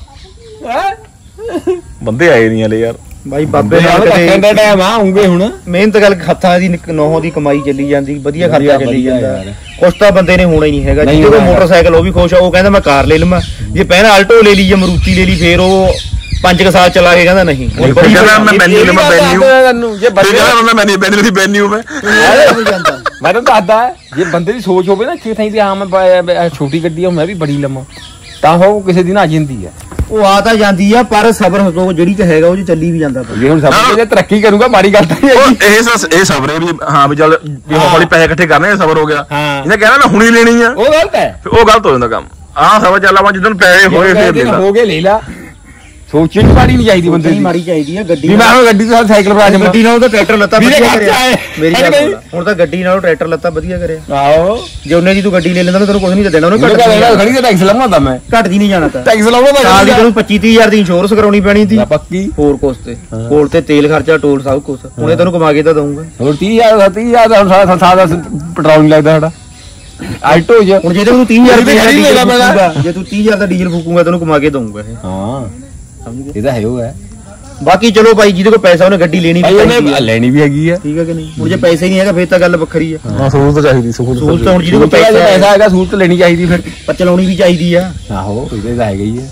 ਹੈ ਬੰਦੇ ਆਏ ਨਹੀਂ ਹਲੇ ਯਾਰ ਬਾਈ ਬਾਬੇ ਨਾਲ ਕਹਿੰਦਾ ਟਾਈਮ ਆ ਆਉਂਗੇ ਹੁਣ ਮਿਹਨਤ ਗੱਲ ਹੱਥਾਂ ਦੀ ਨੋਹਾਂ ਦੀ ਕਮਾਈ ਚੱਲੀ ਜਾਂਦੀ ਵਧੀਆ ਖਰਚਾ ਚੱਲੀ ਜਾਂਦਾ ਕੁਛ ਤਾਂ ਬੰਦੇ ਨੇ ਹੋਣਾ ਹੀ ਨਹੀਂ ਹੈਗਾ ਜਿਹਦੇ ਕੋਲ ਮੋਟਰਸਾਈਕਲ ਉਹ ਵੀ ਖੁਸ਼ ਆ ਉਹ ਕਹਿੰਦਾ ਮੈਂ ਕਾਰ ਲੈ ਲਵਾਂ ਜੇ ਪਹਿਲਾਂ ਆਲਟੋ ਲੈ ਲਈ ਜਾਂ ਮਰੂਤੀ ਲੈ ਲਈ ਫੇਰ ਉਹ 5 ਸਾਲ ਚਲਾ ਕੇ ਕਹਿੰਦਾ ਨਹੀਂ ਮੈਂ ਬੈਨਿਊ ਲਵਾਂ ਬੈਨਿਊ ਜੇ ਬੈਨਿਊ ਦੀ ਬੈਨਿਊ ਮੈਂ ਤਾਂ ਦੱਸਦਾ ਜੇ ਬੰਦੇ ਦੀ ਸੋਚ ਹੋਵੇ ਨਾ ਕਿ ਥਾਈ ਵੀ ਹਾਂ ਮੈਂ ਛੋਟੀ ਗੱਡੀ ਆ ਮੈਂ ਵੀ ਬੜੀ ਲਵਾਂ ਤਾਂ ਉਹ ਕਿਸੇ ਦਿਨ ਆ ਜਾਂਦੀ ਹੈ ਉਹ ਆ ਤਾਂ ਜਾਂਦੀ ਆ ਪਰ ਸਬਰ ਹੋ ਜਿਹੜੀ ਤੇ ਹੈਗਾ ਉਹ ਚ ਚੱਲੀ ਵੀ ਜਾਂਦਾ ਜੇ ਹੁਣ ਸਬਰ ਜੇ ਤਰੱਕੀ ਕਰੂਗਾ ਮਾੜੀ ਗੱਲ ਤਾਂ ਨਹੀਂ ਇਹ ਸਬਰ ਹੈ ਵੀ ਹਾਂ ਵੀ ਚੱਲ ਹੌਲੀ ਪੈਸੇ ਇਕੱਠੇ ਕਰਨੇ ਸਬਰ ਹੋ ਗਿਆ ਇਹਨੇ ਕਹਿਣਾ ਮੈਂ ਹੁਣੀ ਲੈਣੀ ਆ ਉਹ ਗਲਤ ਹੈ ਉਹ ਗਲਤ ਹੋ ਜਾਂਦਾ ਕੰਮ ਆਹ ਸਬਰ ਚੱਲ ਆਪਾਂ ਜਦੋਂ ਪੈਸੇ ਹੋਏ ਫੇਰ ਹੋ ਗਏ ਲੈ ਲਾ ਸੋਚਣੀ ਮਾੜੀ ਨਹੀਂ ਚਾਹੀਦੀ ਬੰਦੇ ਦੀ ਮਾੜੀ ਚਾਹੀਦੀ ਆ ਗੱਡੀ ਮੈਂ ਹੁਣ ਗੱਡੀ ਤੋਂ ਸਾਈਕਲ ਪਰ ਆ ਜਾਵਾਂ ਗੱਡੀ ਨਾਲ ਤਾਂ ਟਰੈਕਟਰ ਲੱਤਾ ਵਧੀਆ ਕਰਿਆ ਮੇਰੀ ਗੱਲ ਗੱਲ ਹੁਣ ਤਾਂ ਗੱਡੀ ਨਾਲ ਟਰੈਕਟਰ ਲੱਤਾ ਵਧੀਆ ਕਰਿਆ ਆਹੋ ਜੇ ਉਹਨੇ ਦੀ ਤੂੰ ਗੱਡੀ ਲੈ ਲੈਂਦਾ ਤੈਨੂੰ ਕੁਝ ਨਹੀਂ ਦੇਣਾ ਉਹਨੇ ਖੜੀ ਤੇ ਟੈਕਸ ਲਾਉਂਦਾ ਮੈਂ ਘੱਟ ਜੀ ਨਹੀਂ ਜਾਣਾ ਤਾਂ ਟੈਕਸ ਲਾਉਂਦਾ ਸਾਲ ਦੀ ਤੈਨੂੰ 25-30 ਦੀ ਇੰਸ਼ੋਰੈਂਸ ਕਰਾਉਣੀ ਪੈਣੀ ਸੀ ਪੱਕੀ ਹੋਰ ਕੁਛ ਤੇ ਕੋਲ ਤੇ ਤੇਲ ਖਰਚਾ ਟੋਲ ਸਭ ਕੁਛ ਹੁਣੇ ਤੈਨੂੰ ਕਮਾ ਕੇ ਤਾਂ ਦਊਂਗਾ ਹੋਰ 30000 ਦਾ ਹੁਣ ਸਾਡਾ ਪੈਟਰੋਲ ਨਹੀਂ ਲੱਗਦਾ ਸਾਡਾ ਆਲਟੋ ਜੇ ਹੁਣ ਜੇ ਤੈਨੂੰ 30000 ਰੁਪਏ ਜੇ ਤੂੰ 30000 ਦਾ ਡੀਜ਼ਲ ਫੂਕੂਗਾ ਤੈਨੂੰ ਕਮਾ ਕੇ ਦਊਂਗਾ ਇਹ ਹਾਂ ਇਹਦਾ ਹੈ ਉਹ ਹੈ ਬਾਕੀ ਚਲੋ ਭਾਈ ਜਿਹਦੇ ਕੋਲ ਪੈਸਾ ਉਹਨੇ ਗੱਡੀ ਲੈਣੀ ਵੀ ਚਾਹੀਦੀ ਹੈ ਲੈਣੀ ਵੀ ਹੈਗੀ ਆ ਠੀਕ ਹੈ ਕਿ ਨਹੀਂ ਹੁਣ ਜੇ ਪੈਸੇ ਹੀ ਨਹੀਂ ਹੈਗਾ ਫੇਰ ਤਾਂ ਗੱਲ ਵੱਖਰੀ ਆ ਹਾਂ ਸਹੂਲਤ ਚਾਹੀਦੀ ਸਹੂਲਤ ਤਾਂ ਹੁਣ ਜਿਹਦੇ ਕੋਲ ਪੈਸਾ ਹੈਗਾ ਸਹੂਲਤ ਲੈਣੀ ਚਾਹੀਦੀ ਫਿਰ ਪਰ ਚਲਾਉਣੀ ਵੀ ਚਾਹੀਦੀ ਆ ਆਹੋ ਇਹਦੇ ਤਾਂ ਹੈਗਾ ਹੀ ਆ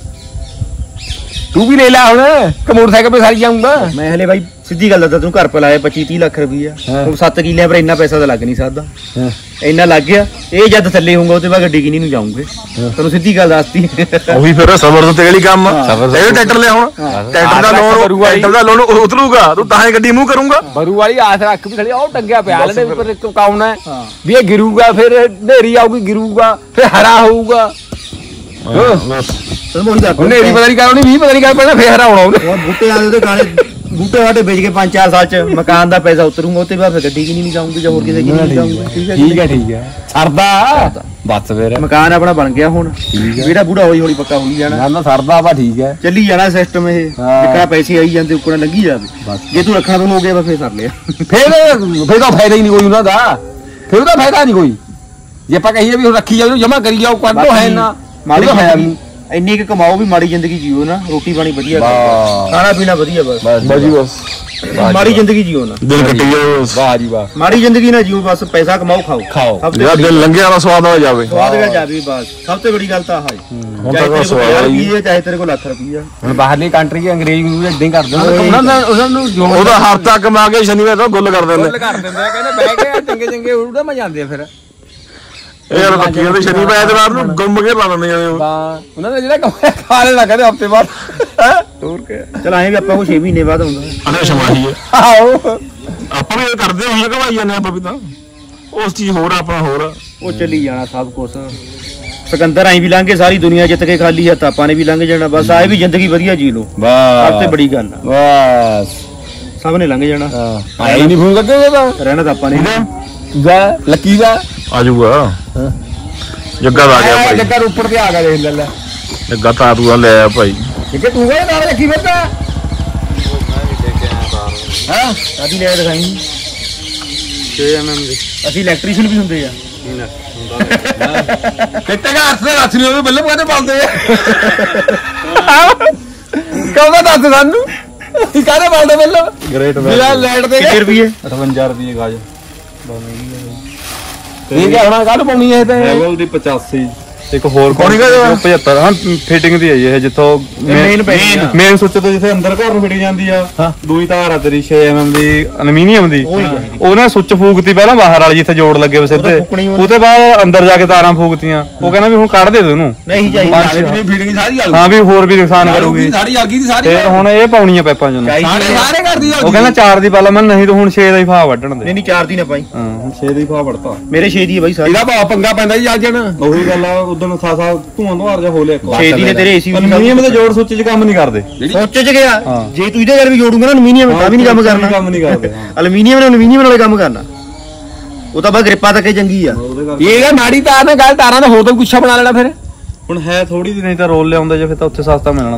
ਤੂੰ ਵੀ ਲੈ ਲੈ ਹੁਣ ਕਿ ਮੋਟਰਸਾਈਕਲ ਤੇ ਸਾਰੀ ਜਾਊਂਗਾ ਮੈਂ ਹਲੇ ਬਾਈ ਸਿੱਧੀ ਗੱਲ ਦੱਸਾਂ ਤੈਨੂੰ ਘਰ ਪੇ ਲਾਇਆ 25-30 ਲੱਖ ਰੁਪਈਆ ਹੁਣ 7 ਕਿੱਲਿਆਂ ਪਰ ਇੰਨਾ ਪੈਸਾ ਤਾਂ ਲੱਗ ਨਹੀਂ ਸਕਦਾ ਇੰਨਾ ਲੱਗ ਗਿਆ ਇਹ ਜਦ ਥੱਲੇ ਹੋਊਗਾ ਉਹਦੇ ਬਾਅਦ ਗੱਡੀ ਕਿਨੀ ਨੂੰ ਜਾਊਂਗੇ ਤੈਨੂੰ ਸਿੱਧੀ ਗੱਲ ਦੱਸਤੀ ਉਹੀ ਫਿਰ ਸਬਰ ਤੇ ਤੇਲੀ ਕੰਮ ਇਹ ਟਰੈਕਟਰ ਲਿਆ ਹੁਣ ਟਰੈਕਟਰ ਦਾ ਲੋਨ ਉਤਰੂਗਾ ਤੂੰ ਤਾਂ ਹੀ ਗੱਡੀ ਮੂੰਹ ਕਰੂੰਗਾ ਬਰੂ ਵਾਲੀ ਆਸ ਰੱਖ ਵੀ ਖੜੀ ਉਹ ਟੰਗਿਆ ਪਿਆ ਲੈਣੇ ਉੱਪਰ ਕਾਉਣਾ ਵੀ ਇਹ ਗਿਰੂਗਾ ਫਿਰ ਹਨੇਰੀ ਆਊਗੀ ਗਿਰੂਗਾ ਫਿਰ ਹਰਾ ਹੋਊਗਾ ਤੈਨੂੰ ਉਹੀ ਦੱਸ ਹਨੇਰੀ ਪਤਾ ਨਹੀਂ ਕਰਨੀ 20 ਪਤਾ ਨਹੀਂ ਕਰ ਪੈਣਾ ਫਿਰ ਹਰਾ ਹੋਣਾ ਉਹਨੇ ਉਹ ਬੂਟੇ ਆਲੇ ਉਹਦੇ ਗਾਣੇ ਬੂਟੇ ਵਾਟੇ ਵੇਚ ਕੇ 5-4 ਸਾਲ ਚ ਮਕਾਨ ਦਾ ਪੈਸਾ ਉਤਰੂਗਾ ਉੱਤੇ ਬਾਅਦ ਫਿਰ ਗੱਡੀ ਕਿਨੀ ਨਹੀਂ ਜਾਊਂਗੀ ਜਾਂ ਹੋਰ ਕਿਸੇ ਕਿਨੀ ਨਹੀਂ ਜਾਊਂਗੀ ਠੀਕ ਹੈ ਸਰਦਾ ਬਸ ਫਿਰ ਮਕਾਨ ਆਪਣਾ ਬਣ ਗਿਆ ਹੁਣ ਜਿਹੜਾ ਬੂੜਾ ਹੌਲੀ ਹੌਲੀ ਪੱਕਾ ਹੋਈ ਜਾਣਾ ਨਾ ਸਰਦਾ ਵਾ ਠੀਕ ਹੈ ਚੱਲੀ ਜਾਣਾ ਸਿਸਟਮ ਇਹ ਜਿੱਕਾ ਪੈਸੇ ਆਈ ਜਾਂਦੇ ਉੱਕਣਾ ਲੰਘੀ ਜਾਵੇ ਜੇ ਤੂੰ ਰੱਖਣਾ ਤੋਂ ਹੋ ਗਿਆ ਫੇਰ ਕਰ ਲਿਆ ਫਿਰ ਤਾਂ ਫਾਇਦਾ ਹੀ ਨਹੀਂ ਕੋਈ ਉਹਨਾਂ ਦਾ ਫਿਰ ਉਹਦਾ ਫਾਇਦਾ ਨਹੀਂ ਕੋਈ ਜੇ ਆਪਾਂ ਕਹੀਏ ਵੀ ਹੁਣ ਰੱਖੀ ਜਾਓ ਜਮਾ ਕਰੀ ਜਾਓ ਕੱਢੋ ਹੈ ਨਾ ਮਾੜੀ ਇੰਨੀ ਕਿ ਕਮਾਓ ਵੀ ਮਾੜੀ ਜ਼ਿੰਦਗੀ ਜੀਓ ਨਾ ਰੋਟੀ ਪਾਣੀ ਵਧੀਆ ਖਾਣਾ ਪੀਣਾ ਵਧੀਆ ਬਸ ਮਾੜੀ ਜ਼ਿੰਦਗੀ ਜੀਓ ਨਾ ਦਿਲ ਕੱਟੀ ਜਾਓ ਵਾਹ ਜੀ ਵਾਹ ਮਾੜੀ ਜ਼ਿੰਦਗੀ ਨਾ ਜੀਓ ਬਸ ਪੈਸਾ ਕਮਾਓ ਖਾਓ ਜਿਹੜਾ ਦਿਲ ਲੰਘਿਆ ਵਾਲਾ ਸਵਾਦ ਹੋ ਜਾਵੇ ਸਵਾਦ ਵਿੱਚ ਜਾਵੇ ਬਸ ਸਭ ਤੋਂ ਬੜੀ ਗੱਲ ਤਾਂ ਆਹ ਹੈ ਚਾਹੇ ਤੇਰੇ ਕੋਲ ਲੱਖ ਰੁਪਈਆ ਹੁਣ ਬਾਹਰਲੀ ਕੰਟਰੀ ਦੇ ਅੰਗਰੇਜ਼ ਨੂੰ ਇਦਾਂ ਕਰਦੇ ਉਹਨਾਂ ਨੂੰ ਉਹਦਾ ਹਫ਼ਤਾ ਕਮਾ ਕੇ ਸ਼ਨੀਵਾਰ ਤੋਂ ਗੁੱਲ ਕਰ ਦਿੰਦੇ ਕਹਿੰਦੇ ਬਹਿ ਕੇ ਚੰਗੇ ਚੰਗੇ ਉੜਦਾ ਮੈਂ ਜਾਂਦੇ ਆ ਫਿਰ ਇਹ ਯਾਰ ਬੱਕੀਆਂ ਦੇ ਸ਼ਨੀਵਾਰ ਐਤਵਾਰ ਨੂੰ ਗੁੰਮ ਕੇ ਲਾ ਦਿੰਦੇ ਆ ਉਹਨਾਂ ਦਾ ਜਿਹੜਾ ਖਾ ਲੈਣਾ ਕਹਿੰਦੇ ਹਫ਼ਤੇ ਬਾਅਦ ਹੋਰ ਕੀ ਚਲ ਆਏ ਵੀ ਆਪਾਂ ਕੋ 6 ਮਹੀਨੇ ਬਾਅਦ ਆਉਂਦਾ ਅਰੇ ਸ਼ਮਾਹੀ ਹੈ ਆਹੋ ਆਪਾਂ ਵੀ ਇਹ ਕਰਦੇ ਹਾਂ ਕਮਾਈ ਜਾਂਦੇ ਆਪਾਂ ਵੀ ਤਾਂ ਉਸ ਚੀਜ਼ ਹੋਰ ਆਪਣਾ ਹੋਰ ਉਹ ਚੱਲੀ ਜਾਣਾ ਸਭ ਕੁਝ ਸਿਕੰਦਰ ਆਈ ਵੀ ਲੰਘ ਕੇ ਸਾਰੀ ਦੁਨੀਆ ਜਿੱਤ ਕੇ ਖਾਲੀ ਹੱਥ ਆਪਾਂ ਨੇ ਵੀ ਲੰਘ ਜਾਣਾ ਬਸ ਆਏ ਵੀ ਜ਼ਿੰਦਗੀ ਵਧੀਆ ਜੀ ਲੋ ਸਭ ਤੋਂ ਬੜੀ ਗੱਲ ਆ ਬਸ ਸਭ ਨੇ ਲੰਘ ਜਾਣਾ ਆਈ ਨਹੀਂ ਫੋਨ ਲੱਗੇਗਾ ਤਾਂ ਰਹਿਣਾ ਤਾਂ ਆਪਾਂ ਨੇ ਜਾ ਲੱਕੀ ਦਾ ਆ ਜਾਊਗਾ ਜੱਗਾ ਦਾ ਆ ਗਿਆ ਭਾਈ ਜੱਗਾ ਉੱਪਰ ਤੇ ਆ ਗਿਆ ਦੇਖ ਲੈ ਜੱਗਾ ਤਾਂ ਤੂੰ ਲੈ ਆ ਭਾਈ ਜੱਗੇ ਤੂੰ ਗਏ ਨਾਲ ਰੱਖੀ ਫਿਰਦਾ ਹਾਂ ਆਦੀ ਲੈ ਦਿਖਾਈ 6 mm ਦੇ ਅਸੀਂ ਇਲੈਕਟ੍ਰੀਸ਼ੀਅਨ ਵੀ ਹੁੰਦੇ ਆ ਕਿੱਤੇ ਦਾ ਹੱਥ ਦੇ ਹੱਥ ਨਹੀਂ ਹੋਵੇ ਬੱਲੇ ਕਾਹਦੇ ਪਾਉਂਦੇ ਆ ਕਹਦਾ ਦੱਸ ਸਾਨੂੰ ਕਾਹਦੇ ਪਾਉਂਦੇ ਬੱਲੇ ਗ੍ਰੇਟ ਮੇਰਾ ਲਾਈਟ ਦੇ ਕਿੰਨੇ ਰੁਪਏ 58 ਰੁਪਏ ਗਾਜ ਇਹ ਕਿਆ ਹੋਣਾ ਕਾਹਨੂੰ ਪਾਉਣੀ ਇਹ ਤੇ ਲੈਵਲ ਦੀ 85 ਇੱਕ ਹੋਰ ਕੌਣੀ ਕਾ 75 ਹਾਂ ਫਿਟਿੰਗ ਦੀ ਹੈ ਜੀ ਇਹ ਜਿੱਥੋਂ ਮੇਨ ਸੁੱਚ ਤੋਂ ਜਿੱਥੇ ਅੰਦਰ ਘਰ ਨੂੰ ਫਿਟਿੰਗ ਜਾਂਦੀ ਆ ਦੂਈ ਤਾਰ ਆ ਤੇਰੀ 6 mm ਦੀ ਐਲੂਮੀਨੀਅਮ ਦੀ ਉਹਨੇ ਸੁੱਚ ਫੂਕਤੀ ਪਹਿਲਾਂ ਬਾਹਰ ਵਾਲੀ ਜਿੱਥੇ ਜੋੜ ਲੱਗੇ ਵੇ ਸਿੱਧੇ ਉਹਦੇ ਬਾਅਦ ਅੰਦਰ ਜਾ ਕੇ ਤਾਰਾਂ ਫੂਕਤੀਆਂ ਉਹ ਕਹਿੰਦਾ ਵੀ ਹੁਣ ਕੱਢ ਦੇ ਤੈਨੂੰ ਨਹੀਂ ਚਾਹੀਦੀ ਫੀਡਿੰਗ ਸਾਰੀ ਆ ਹਾਂ ਵੀ ਹੋਰ ਵੀ ਨੁਕਸਾਨ ਕਰੂਗੀ ਸਾਰੀ ਆ ਗਈ ਦੀ ਸਾਰੀ ਤੇ ਹੁਣ ਇਹ ਪਾਉਣੀ ਆ ਪੈਪਾਂ ਚ ਸਾਰੇ ਕਰਦੀ ਆ ਉਹ ਕਹਿੰਦਾ 4 ਦੀ ਪਾਲਾ ਮੈਂ ਨਹੀਂ ਤਾਂ ਹੁਣ 6 ਦਾ ਹੀ ਫਾਹ ਵੱਢਣ ਦੇ ਨਹੀਂ 4 ਦੀ ਨਾ ਪਾਈ ਹਾਂ ਹੁਣ 6 ਦਾ ਹੀ ਫਾਹ ਵੜਤਾ ਮੇਰੇ 6 ਦੀ ਹੈ ਬਾਈ ਸਾਰੀ ਇਹਦਾ ਭਾਅ ਪੰਗਾ ਪੈਂਦਾ ਜੀ ਅੱਜ ਉਹੀ ਗੱਲ ਆ ਉਦੋਂ ਸਾਸਾ ਧੂਆਂ ਧੁਆਰ ਜਾ ਹੋ ਲਿਆ ਇੱਕ 6 ਦੀ ਨੇ ਤੇਰੇ ਏਸੀ ਵੀ ਐਲੂਮੀਨੀਅਮ ਦੇ ਜੋੜ ਸੁੱਚ ਚ ਕੰਮ ਨਹੀਂ ਕਰਦੇ ਸੋਚ ਚ ਗਿਆ ਜੇ ਤੂੰ ਇਹਦੇ ਨਾਲ ਵੀ ਜੋੜੂਗਾ ਨਾ ਐਲੂਮੀਨੀਅਮ ਤਾਂ ਵੀ ਨਹੀਂ ਕੰਮ ਕਰਨਾ ਕੰਮ ਨਹੀਂ ਕਰਦੇ ਐਲੂਮੀਨੀਅਮ ਨੇ ਐਲੂਮੀਨੀਅਮ ਵਾਲੇ ਕੰਮ ਕਰਨਾ ਉਹ ਤਾਂ ਬਸ ਗ੍ਰਿਪਾਂ ਤੱਕ ਚੰਗੀ ਆ ਇਹ ਗਾ ਮਾੜੀ ਤਾਰ ਨੇ ਗੱਲ ਤਾਰਾਂ ਦਾ ਹੋਰ ਤਾਂ ਗੁੱਛਾ ਬਣਾ ਲੈਣਾ ਫਿਰ ਹੁਣ ਹੈ ਥੋੜੀ ਦੀ ਨਹੀਂ ਤਾਂ ਰੋਲ ਲਿਆਉਂਦਾ ਜੇ ਫਿਰ ਤਾਂ ਉੱਥੇ ਸਸਤਾ ਮਿਲਣਾ ਤਾਂ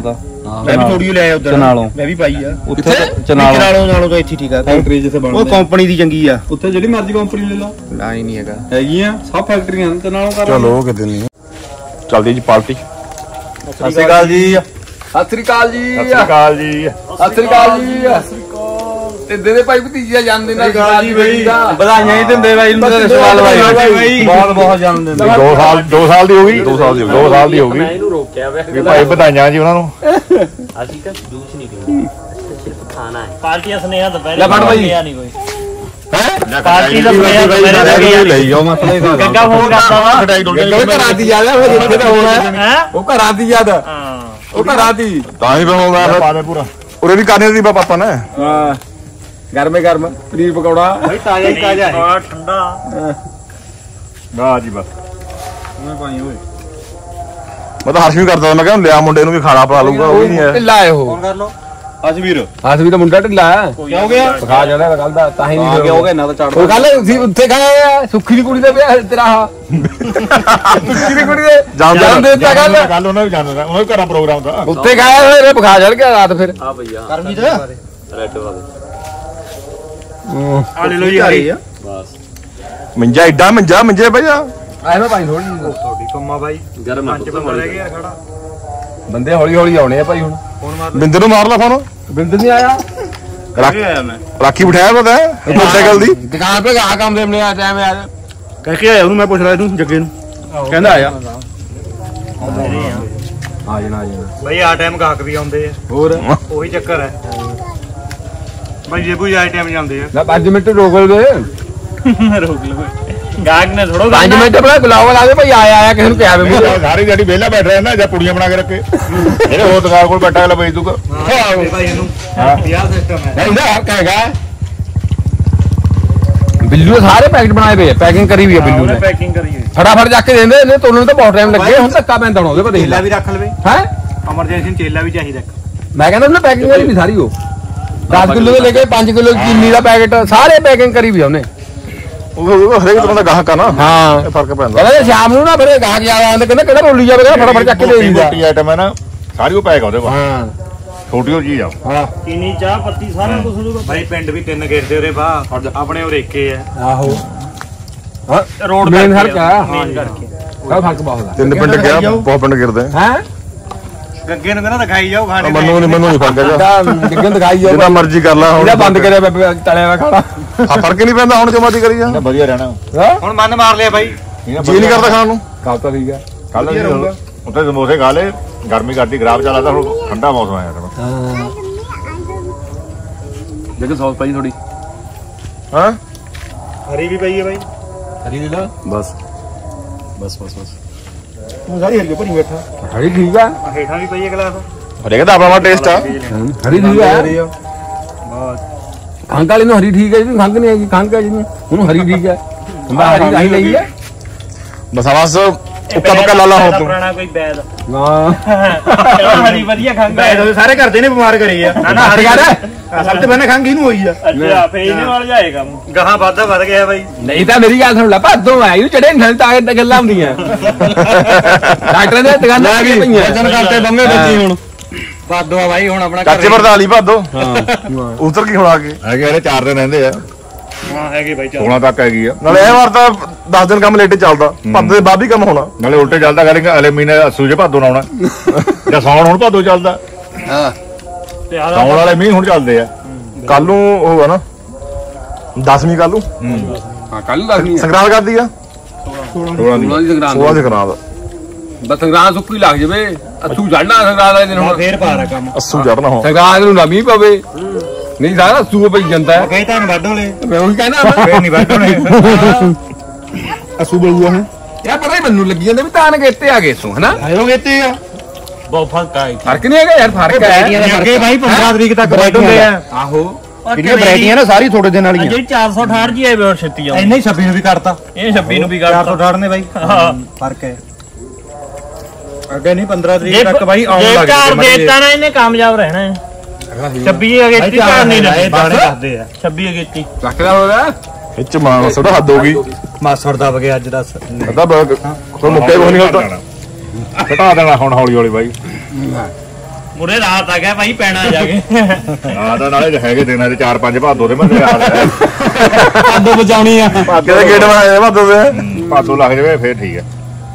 ਮੈਂ ਵੀ ਥੋੜੀ ਲੈ ਆਇਆ ਉਧਰ ਚਨਾਲੋਂ। ਮੈਂ ਵੀ ਪਾਈ ਆ ਉੱਥੇ ਚਨਾਲੋਂ ਨਾਲੋਂ ਤਾਂ ਇੱਥੇ ਠੀਕ ਆ ਫੈਕਟਰੀ ਜਿੱਥੇ ਉਹ ਬਣਦੀ ਕੰਪਨੀ ਦੀ ਚੰਗੀ ਆ ਉੱਥੇ ਜਿਹੜੀ ਮਰਜ਼ੀ ਕੰਪਨੀ ਲੈ ਲਾ ਨਾ ਹੀ ਨਹੀਂ ਹੈਗਾ ਹੈਗੀਆਂ ਸਭ ਫੈਕਟਰੀਆਂ ਨੇ ਚਨਾਲੋਂ ਕਰ ਚਲੋ ਕਿਤੇ ਨਹੀਂ ਚੱਲਦੀ ਜੀ ਪਾਰਟੀ ਸਤਿ ਸ਼੍ਰੀ ਅਕਾਲ ਜੀ ਸਤਿ ਸ੍ਰੀ ਅਕਾਲ ਜੀ ਅਕਾਲ ਜੀ ਸਤਿ ਸ੍ਰੀ ਅਕਾਲ ਜੀ ਤੇ ਦੇ ਭਾਈ ਭਤੀਜਾ ਜਨਮ ਦਿਨ ਜੀ ਬਈ ਵਧਾਈਆਂ ਹੀ ਦਿੰਦੇ ਬਾਈ ਨੂੰ ਤੇ ਸਵਾਲ ਬਾਈ ਬਹੁਤ ਬਹੁਤ ਜਨਮ ਦਿਨ 2 ਸਾਲ ਦੀ ਹੋ ਗਈ 2 ਸਾਲ ਦੀ ਹੋ ਗਈ ਮੈਂ ਇਹਨੂੰ ਰੋਕਿਆ ਵੇ ਵੀ ਭਾਈ ਵਧਾਈਆਂ ਜੀ ਉਹਨਾਂ ਨੂੰ ਅਸੀਂ ਤਾਂ ਜੂਸ ਨਹੀਂ ਪੀਂਦੇ ਸਿਰਫ ਖਾਣਾ ਹੈ ਪਾਰਟੀਆਂ ਸੁਨੇਹਾ ਦੁਪਹਿਰੇ ਲੈ ਫੜ ਬਾਈ। ਨਹੀਂ ਕੋਈ ਪਾਰਟੀ ਦਾ ਸੁਨੇਹਾ ਦੁਪਹਿਰੇ ਲਈ ਜਾਓ ਮਸਲੇ ਦਾ ਗੱਗਾ ਫੋਨ ਕਰਦਾ ਵਾ ਘਰਾਂ ਦੀ ਯਾਦ ਹੈ ਜਿੱਥੇ ਤਾਂ ਹੋਣਾ ਹੈ ਉਹ ਘਰਾਂ ਦੀ ਯਾਦ ਹਾਂ ਉਹ ਘਰਾਂ ਦੀ ਤਾਂ ਹੀ ਬਣਾਉਂਦਾ ਪਾ ਦੇ ਪੂਰਾ ਉਰੇ ਵੀ ਕਰਨੇ ਦੀ ਪਾਪਾ ਨੇ ਹਾਂ ਗਰਮੇ ਗਰਮ ਪਨੀਰ ਪਕੌੜਾ ਬਈ ਤਾਜ਼ਾ ਹੀ ਤਾਜ਼ਾ ਹੈ ਆ ਠੰਡਾ ਵਾਹ ਜੀ ਬਸ ਮੈਂ ਭਾਈ ਓਏ ਮੈਂ ਤਾਂ ਹਰਸ਼ ਵੀ ਕਰਦਾ ਮੈਂ ਕਹਿੰਦਾ ਲਿਆ ਮੁੰਡੇ ਨੂੰ ਵੀ ਖਾਣਾ ਪਾ ਲੂਗਾ ਉਹ ਵੀ ਨਹੀਂ ਹੈ ਢਿੱਲਾ ਹੈ ਉਹ ਕਰ ਲੋ ਅਜਵੀਰ ਆਸ ਵੀ ਤਾਂ ਮੁੰਡਾ ਢਿੱਲਾ ਹੈ ਕੀ ਹੋ ਗਿਆ ਖਾ ਜਾਂਦਾ ਕੱਲ ਦਾ ਤਾਂ ਹੀ ਨਹੀਂ ਗਿਆ ਹੋ ਗਿਆ ਨਾ ਤਾਂ ਚੜ ਉਹ ਕੱਲ ਉੱਥੇ ਖਾਇਆ ਸੁੱਖੀ ਦੀ ਕੁੜੀ ਦਾ ਵਿਆਹ ਤੇਰਾ ਸੁੱਖੀ ਦੀ ਕੁੜੀ ਦੇ ਜਨਮ ਦਿਨ ਦਾ ਕੱਲ ਕੱਲ ਉਹਨਾਂ ਵੀ ਜਾਣਦਾ ਉਹਨਾਂ ਦੇ ਘਰਾਂ ਪ੍ਰੋਗਰਾਮ ਦਾ ਉੱਥੇ ਖਾਇਆ ਫਿਰ ਬੁਖਾਰ ਚੜ ਗਿਆ ਰਾਤ ਫਿਰ ਆ ਭਈਆ ਕਰਮਜੀਤ ਰੈੱਡ ਵਾਲੇ ਆ ਲੈ ਲੋ ਜੀ ਹਰੀ ਬਸ ਮੰਜਾ ਏਡਾ ਮੰਜੇ ਭਈਆ ਆਏ ਮੈਂ ਭਾਈ ਥੋੜੀ ਤੁਹਾਡੀ ਕੰਮਾ ਬਾਈ ਗਰਮ ਪੰਜ ਬੰਦਾ ਰਹਿ ਗਿਆ ਖੜਾ ਬੰਦੇ ਹੌਲੀ ਹੌਲੀ ਆਉਣੇ ਆ ਭਾਈ ਹੁਣ ਬਿੰਦਰ ਨੂੰ ਮਾਰ ਲਾ ਫੋਨ ਬਿੰਦ ਨਹੀਂ ਆਇਆ ਆਇਆ ਮੈਂ ਰਾਖੀ ਬਿਠਾਇਆ ਪਤਾ ਮੋਟਰਸਾਈਕਲ ਦੀ ਦੁਕਾਨ ਤੇ ਆ ਕੰਮ ਦੇਣੇ ਆ ਟਾਈਮ ਆ ਕਹਿ ਕੇ ਆਇਆ ਉਹਨੂੰ ਮੈਂ ਪੁੱਛ ਰਿਹਾ ਇਹਨੂੰ ਜੱਗੇ ਨੂੰ ਕਹਿੰਦਾ ਆਇਆ ਆ ਜਾਣਾ ਬਈ ਆ ਟਾਈਮ ਗਾਹਕ ਵੀ ਆਉਂਦੇ ਆ ਹੋਰ ਉਹੀ ਚੱਕਰ ਹੈ ਬਈ ਜੇ ਕੋਈ ਆਈ ਟਾਈਮ ਜਾਂਦੇ ਆ ਨਾ 5 ਮਿੰਟ ਰੋਕ ਲਵੇ ਰੋਕ ਲਓ ਗਾਹਕ ਨੇ ਥੋੜੋ 5 ਮਿੰਟ ਬੜਾ ਗੁਲਾਬ ਲਾ ਦੇ ਭਾਈ ਆਇਆ ਕਿਸੇ ਨੂੰ ਕਿਹਾ ਵੇ ਸਾਰੀ ਦਿਹਾੜੀ ਵਿਹਲਾ ਬੈਠ ਰਿਹਾ ਨਾ ਜਾਂ ਪੁੜੀਆਂ ਬਣਾ ਕੇ ਰੱਖੇ ਜਿਹੜੇ ਹੋਰ ਦੁਕਾਨ ਕੋਲ ਬੈਠਾ ਅਗਲਾ ਵੇਚ ਦੂਗਾ ਭਾਈ ਇਹਨੂੰ ਵਿਆਹ ਸਿਸਟਮ ਹੈ ਇਹਦਾ ਹੱਕ ਹੈਗਾ ਬਿੱਲੂ ਦੇ ਸਾਰੇ ਪੈਕਟ ਬਣਾਏ ਪਏ ਆ ਪੈਕਿੰਗ ਕਰੀ ਵੀ ਆ ਬਿੱਲੂ ਨੇ ਪੈਕਿੰਗ ਕਰੀ ਹੋਈ ਫਟਾਫਟ ਜਾ ਕੇ ਦਿੰਦੇ ਇਹਨੇ ਤੋੜਨ ਨੂੰ ਤਾਂ ਬਹੁਤ ਟਾਈਮ ਲੱਗੇ ਹੁਣ ਧੱਕਾ ਪੈਂਦਾ ਹੁਣ ਉਹਦੇ ਕੋਲ ਦੇਖ ਚੇਲਾ ਲੈ ਵੀ ਰੱਖ ਲਵੇ ਹੈ ਐਮਰਜੈਂਸੀ ਚੇਲਾ ਵੀ ਚਾਹੀਦਾ ਮੈਂ ਕਹਿੰਦਾ ਉਹਨੇ ਪੈਕਿੰਗ ਕਰੀ ਵੀ ਸਾਰੀ ਉਹ 10 ਕਿਲੋ ਤੋਂ ਲੈ ਕੇ 5 ਕਿਲੋ ਚੀਨੀ ਦਾ ਪੈਕਟ ਸਾਰੇ ਪੈਕਿੰਗ ਕਰੀ ਵੀ ਆ ਉਹਨੇ ਉਹ ਹਰੇਕ ਤਰ੍ਹਾਂ ਦਾ ਗਾਹਕ ਆ ਨਾ ਹਾਂ ਇਹ ਫਰਕ ਪੈਂਦਾ ਕਹਿੰਦਾ ਸ਼ਾਮ ਨੂੰ ਨਾ ਫਿਰ ਗਾਹਕ ਜਿਆਦਾ ਆਉਂਦੇ ਕਹਿੰਦਾ ਕਿਹੜਾ ਰੋਲੀ ਜਾਵੇ ਕਹਿੰਦਾ ਫਟਾਫਟ ਚੱਕ ਕੇ ਦੇ ਦਿੰਦਾ ਮੋਟੀ ਆਈਟਮ ਹੈ ਨਾ ਸਾਰੀ ਉਹ ਪੈਕ ਆ ਉਹਦੇ ਕੋਲ ਹਾਂ ਛੋਟੀ ਉਹ ਚੀਜ਼ ਆ ਹਾਂ ਚੀਨੀ ਚਾਹ ਪੱਤੀ ਸਾਰਾ ਕੁਝ ਉਹਦੇ ਭਾਈ ਪਿੰਡ ਵੀ 3 ਗੇਰਦੇ ਉਰੇ ਬਾ ਆਪਣੇ ਉਰੇ ਇੱਕੇ ਆ ਆਹੋ ਹਾਂ ਰੋਡ ਮੇਨ ਹਰਕ ਆ ਮੇਨ ਕਰਕੇ ਕਾ ਫਰਕ ਬਹੁਤ ਆ ਤਿੰਨ ਪਿੰਡ ਗਿਆ ਬਹੁਤ ਪਿੰਡ ਗਿਰਦੇ ਹੈ ਗੱਗੇ ਨੂੰ ਕਹਿੰਦਾ ਦਿਖਾਈ ਜਾਓ ਖਾਣੇ ਮੈਨੂੰ ਨਹੀਂ ਫਰਕ ਹੈਗਾ ਇਹਦਾ ਡਿੱਗਣ ਦਿਖਾਈ ਜਾਓ ਜਿੰਨਾ ਮਰਜ਼ੀ ਕਰ ਲਾ ਹੁਣ ਇਹਦਾ ਬੰਦ ਕਰਿਆ ਤਲਿਆ ਵਾ ਖਾਣਾ ਆ ਫਰਕ ਨਹੀਂ ਪੈਂਦਾ ਹੁਣ ਜਮਾਤੀ ਕਰੀ ਜਾ ਵਧੀਆ ਰਹਿਣਾ ਹਾਂ ਹੁਣ ਮਨ ਮਾਰ ਲਿਆ ਬਾਈ ਜੀ ਨਹੀਂ ਕਰਦਾ ਖਾਣ ਨੂੰ ਕਾਲ ਤਾਂ ਠੀਕ ਹੈ ਕੱਲ ਉੱਥੇ ਸਮੋਸੇ ਖਾ ਲੇ ਗਰਮੀ ਕਰਦੀ ਖਰਾਬ ਚੱਲਦਾ ਹੁਣ ਠੰਡਾ ਮੌਸਮ ਆਇਆ ਹਾਂ ਦੇਖੋ ਸੌਸ ਪਾਈ ਥੋੜੀ ਹਾਂ ਹਰੀ ਵੀ ਪਈ ਹੈ ਬਾਈ ਹਰੀ ਦੇ ਲਾ ਬਸ ਤੂੰ ਸਾਰੀ ਹਰੀ ਭਰੀ ਬੈਠਾ ਹਰੀ ਠੀਕ ਆ ਹੇਠਾਂ ਵੀ ਪਈ ਹੈ ਗਲਾਸ ਹਰੇਕ ਦਾ ਆਪਣਾ ਟੇਸਟ ਆ ਹਰੀ ਠੀਕ ਆ ਖੰਗ ਵਾਲੀ ਨੂੰ ਹਰੀ ਠੀਕ ਹੈ ਜਿਹਨੂੰ ਖੰਗ ਨਹੀਂ ਹੈਗੀ ਖੰਗ ਹੈ ਜਿਹਨੂੰ ਉਹਨੂੰ ਹਰੀ ਠੀਕ ਹੈ ਮੈਂ ਹਰੀ ਆਹੀ ਲਈ ਹੈ ਬਸ ਉੱਕਾ ਪੱਕਾ ਲਾਲਾ ਹੋ ਤੂੰ ਪੁਰਾਣਾ ਕੋਈ ਬੈਦ ਨਾ ਹਰੀ ਵਧੀਆ ਖਾਂਦਾ ਬੈਦ ਸਾਰੇ ਘਰਦੇ ਨੇ ਬਿਮਾਰ ਕਰੇ ਆ ਨਾ ਹਰੀ ਕਰ ਸਭ ਤੋਂ ਪਹਿਲਾਂ ਖੰਗ ਇਹਨੂੰ ਹੋਈ ਆ ਅੱਛਾ ਫੇਰ ਇਹਨੇ ਵਾਲ ਜਾਏਗਾ ਗਾਹਾਂ ਵੱਧ ਗਿਆ ਬਾਈ ਨਹੀਂ ਤਾਂ ਮੇਰੀ ਗੱਲ ਸੁਣ ਲੈ ਭਾਦੋਂ ਆ ਇਹਨੂੰ ਚੜੇ ਨਹੀਂ ਤਾਂ ਗੱਲਾਂ ਹੁੰਦੀਆਂ ਡਾਕਟਰ ਦੇ ਦੁਕਾਨਾਂ ਆ ਗਈ ਪਈਆਂ ਕਰਤੇ ਬੰਗੇ ਬੱਚੀ ਹੁਣ ਬਾਦੋ ਆ ਬਾਈ ਹੁਣ ਆਪਣਾ ਚਾਚੇ ਵਰਦਾਲੀ ਭਾਦੋ ਹਾਂ ਉਤਰ ਕੀ ਹੁਣ ਆ ਕੇ ਹੈਗੇ ਇਹਦੇ 4 ਦਿਨ ਰਹਿੰਦੇ ਆ ਹਾਂ ਹੈਗੇ ਬਾਈ ਚੱਲ 16 ਤੱਕ ਹੈਗੀ ਆ ਨਾਲੇ ਇਹ ਵਾਰ ਤਾਂ 10 ਦਿਨ ਕੰਮ ਲੇਟੇ ਚੱਲਦਾ ਭਾਦੋ ਦੇ ਬਾਅਦ ਵੀ ਕੰਮ ਹੋਣਾ ਨਾਲੇ ਉਲਟੇ ਚੱਲਦਾ ਕਹਿੰਦੇ ਅਗਲੇ ਮਹੀਨੇ ਅਸੂ ਜੇ ਭਾਦੋ ਨਾ ਆਉਣਾ ਜਾਂ ਸੌਣ ਹੁਣ ਭਾਦੋ ਚੱਲਦਾ ਹਾਂ ਸੌਣ ਵਾਲੇ ਮੀਂਹ ਹੁਣ ਚੱਲਦੇ ਆ ਕੱਲ ਨੂੰ ਉਹ ਆ ਨਾ 10ਵੀਂ ਕੱਲ ਨੂੰ ਹਾਂ ਕੱਲ ਦੱਸਣੀ ਆ ਸੰਗਰਾਂਦ ਕਰਦੀ ਆ 16 ਦੀ ਸੰਗਰਾਂਦ 16 ਦੀ ਸੰਗਰਾਂਦ ਬਸ ਸੰਗਰਾਂਦ ਸੁੱਕੀ ਲੱਗ ਜਵੇ ਅਸੂ ਚੜਨਾ ਸੰਗਰਾਂਦ ਵਾਲੇ ਦਿਨ ਹੁਣ ਫੇਰ ਪਾਰਾ ਕੰਮ ਅਸੂ ਚੜਨਾ ਹੋ ਸੰਗਰਾਂਦ ਨੂੰ ਨਾ ਮੀਂਹ ਪਵੇ ਨਹੀਂ ਸਾਰਾ ਅਸੂ ਪਈ ਜਾਂਦਾ ਹੈ ਕਹੀ ਤਾਂ ਵੱਢ ਹੋਲੇ ਮੈਂ ਉਹੀ ਕਹਿਣਾ ਫੇਰ ਨਹੀਂ ਵੱਢ ਹੋਣੇ ਅਸੂ ਬਲੂਆ ਹੈ ਯਾਰ ਪਤਾ ਹੀ ਮੈਨੂੰ ਲੱਗੀ ਜਾਂਦਾ ਵੀ ਤਾਂ ਨਗੇਤੇ ਆ ਗਏ ਸੋ ਹਨਾ ਆਇਓ ਗੇਤੇ ਆ ਬਹੁਤ ਫਰਕ ਆ ਫਰਕ ਨਹੀਂ ਹੈਗਾ ਯਾਰ ਫਰਕ ਹੈ ਅੱਗੇ ਬਾਈ 15 ਤਰੀਕ ਤੱਕ ਵੱਢ ਹੁੰਦੇ ਆ ਆਹੋ ਜਿਹੜੀਆਂ ਵੈਰਾਈਟੀਆਂ ਨਾ ਸਾਰੀ ਥੋੜੇ ਦਿਨ ਵਾਲੀਆਂ ਜਿਹੜੀ 468 ਜੀ ਆਏ ਵੇ ਛੇਤੀ ਆ ਇੰਨੇ ਹੀ 26 ਨੂੰ ਵੀ ਕਰਤਾ ਇਹ 26 ਨੂੰ ਵੀ ਕਰਤਾ 468 ਨੇ ਬਾਈ ਹਾਂ ਫਰਕ ਹੈ ਅੱਗੇ ਨਹੀਂ 15 ਜੇ ਤਰੀਕ ਤੱਕ ਬਾਈ ਆਉਣ ਜੇ ਲੱਗ ਚਾਰ ਗਏ ਦੇਤਾ ਨਾ ਇਹਨੇ ਕਾਮਯਾਬ ਰਹਿਣਾ ਹੈ 26 ਅਗੇਤੀ ਚਾਰ ਨਹੀਂ ਲੱਗੇ ਦਾਣੇ ਦੱਸਦੇ ਆ 26 ਅਗੇਤੀ ਰੱਖਦਾ ਹੋਗਾ ਵਿੱਚ ਮਾਨ ਸੋੜਾ ਹੱਦ ਹੋ ਗਈ ਮਾਸੜ ਦਬ ਗਿਆ ਅੱਜ ਦੱਸ ਪਤਾ ਕੋਈ ਮੁੱਕੇ ਕੋਈ ਨਹੀਂ ਹੁੰਦਾ ਘਟਾ ਦੇਣਾ ਹੁਣ ਹੌਲੀ ਹੌਲੀ ਬਾਈ ਮੁਰੇ ਰਾਤ ਆ ਗਿਆ ਭਾਈ ਪੈਣਾ ਜਾ ਕੇ ਦਾ ਨਾਲੇ ਹੈਗੇ ਦਿਨਾਂ ਦੇ 4-5 ਭਾਦੋ ਦੇ ਮੈਂ ਯਾਦ ਹੈ ਆਦੋ ਬਚਾਉਣੀ ਆ ਕਿਹਦੇ ਗੇਟ ਬਣਾਏ ਭਾਦੋ ਦੇ ਭਾਦੋ ਲੱਗ ਜਾਵੇ ਫੇਰ ਠੀਕ ਹੈ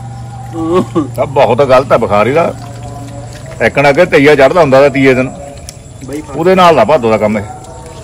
ਤਾਂ ਬਹੁਤ ਗਲਤ ਹੈ ਬੁਖਾਰੀ ਦਾ ਇੱਕਣ ਅੱਗੇ ਤਈਆ ਚੜਦਾ ਹੁੰਦਾ ਦਾ ਤੀਏ ਦਿਨ ਉਹਦੇ ਨਾਲ ਦਾ ਭਾਦੋ ਦਾ ਕੰਮ ਹੈ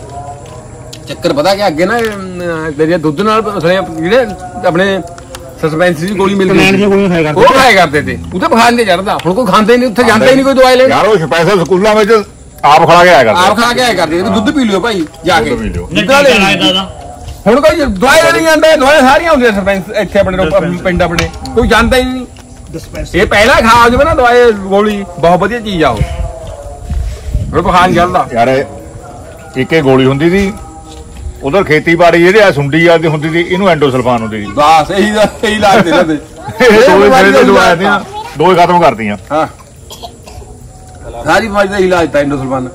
ਚੱਕਰ ਪਤਾ ਕਿ ਅੱਗੇ ਨਾ ਤੇਰੇ ਦੁੱਧ ਨਾਲ ਜਿਹੜੇ ਆਪਣੇ ਸਸਪੈਂਸ ਦੀ ਗੋਲੀ ਮਿਲਦੀ ਸੀ ਉਹ ਖਾਇਆ ਕਰਦੇ ਤੇ ਉਹ ਤਾਂ ਬੁਖਾਰ ਨਹੀਂ ਚੜਦਾ ਹੁਣ ਕੋਈ ਖਾਂਦੇ ਨਹੀਂ ਉੱਥੇ ਜਾਂਦਾ ਹੀ ਨਹੀਂ ਕੋਈ ਦਵਾਈ ਲੈਣ ਯਾਰ ਉਹ ਸਪੈਸ਼ਲ ਸਕੂਲਾਂ ਵਿੱਚ ਆਪ ਖਾ ਕੇ ਆਇਆ ਕਰਦੇ ਆਪ ਖਾ ਕੇ ਆਇਆ ਕਰਦੇ ਦੁੱਧ ਪੀ ਲਿਓ ਭਾਈ ਜਾ ਕੇ ਦਾਦਾ ਹੁਣ ਕੋਈ ਦਵਾਈ ਲੈਣੀ ਜਾਂਦਾ ਦਵਾਈ ਸਾਰੀਆਂ ਹੁੰਦੀਆਂ ਸਰਪੰਚ ਇੱਥੇ ਆਪਣੇ ਪਿੰਡ ਆਪਣੇ ਕੋਈ ਜਾਂਦਾ ਹੀ ਨਹੀਂ ਇਹ ਪਹਿਲਾਂ ਖਾ ਜਾਵੇ ਨਾ ਦਵਾਈ ਗੋਲੀ ਬਹੁਤ ਵਧੀਆ ਚੀਜ਼ ਆ ਉਹ ਹੁਣ ਬੁਖਾਰ ਚੱਲਦਾ ਯਾਰ ਇੱਕੇ ਗੋਲੀ ਹੁੰਦੀ ਸੀ ਉਧਰ ਖੇਤੀਬਾੜੀ ਜਿਹੜੇ ਆ ਸੁੰਡੀ ਆ ਹੁੰਦੀ ਸੀ ਇਹਨੂੰ ਐਂਡੋਸਲਫਾਨ ਹੁੰਦੀ ਸੀ ਬਸ ਇਹੀ ਲਾਜ ਦੇ ਲੈਂਦੇ ਦੋ ਹੀ ਖਤਮ ਕਰਦੀਆਂ ਹਾਂ ਸਾਰੀ ਬਿਮਾਰੀ ਦਾ ਇਲਾਜ ਤਾਂ ਐਂਡੋਸਲਫਾਨ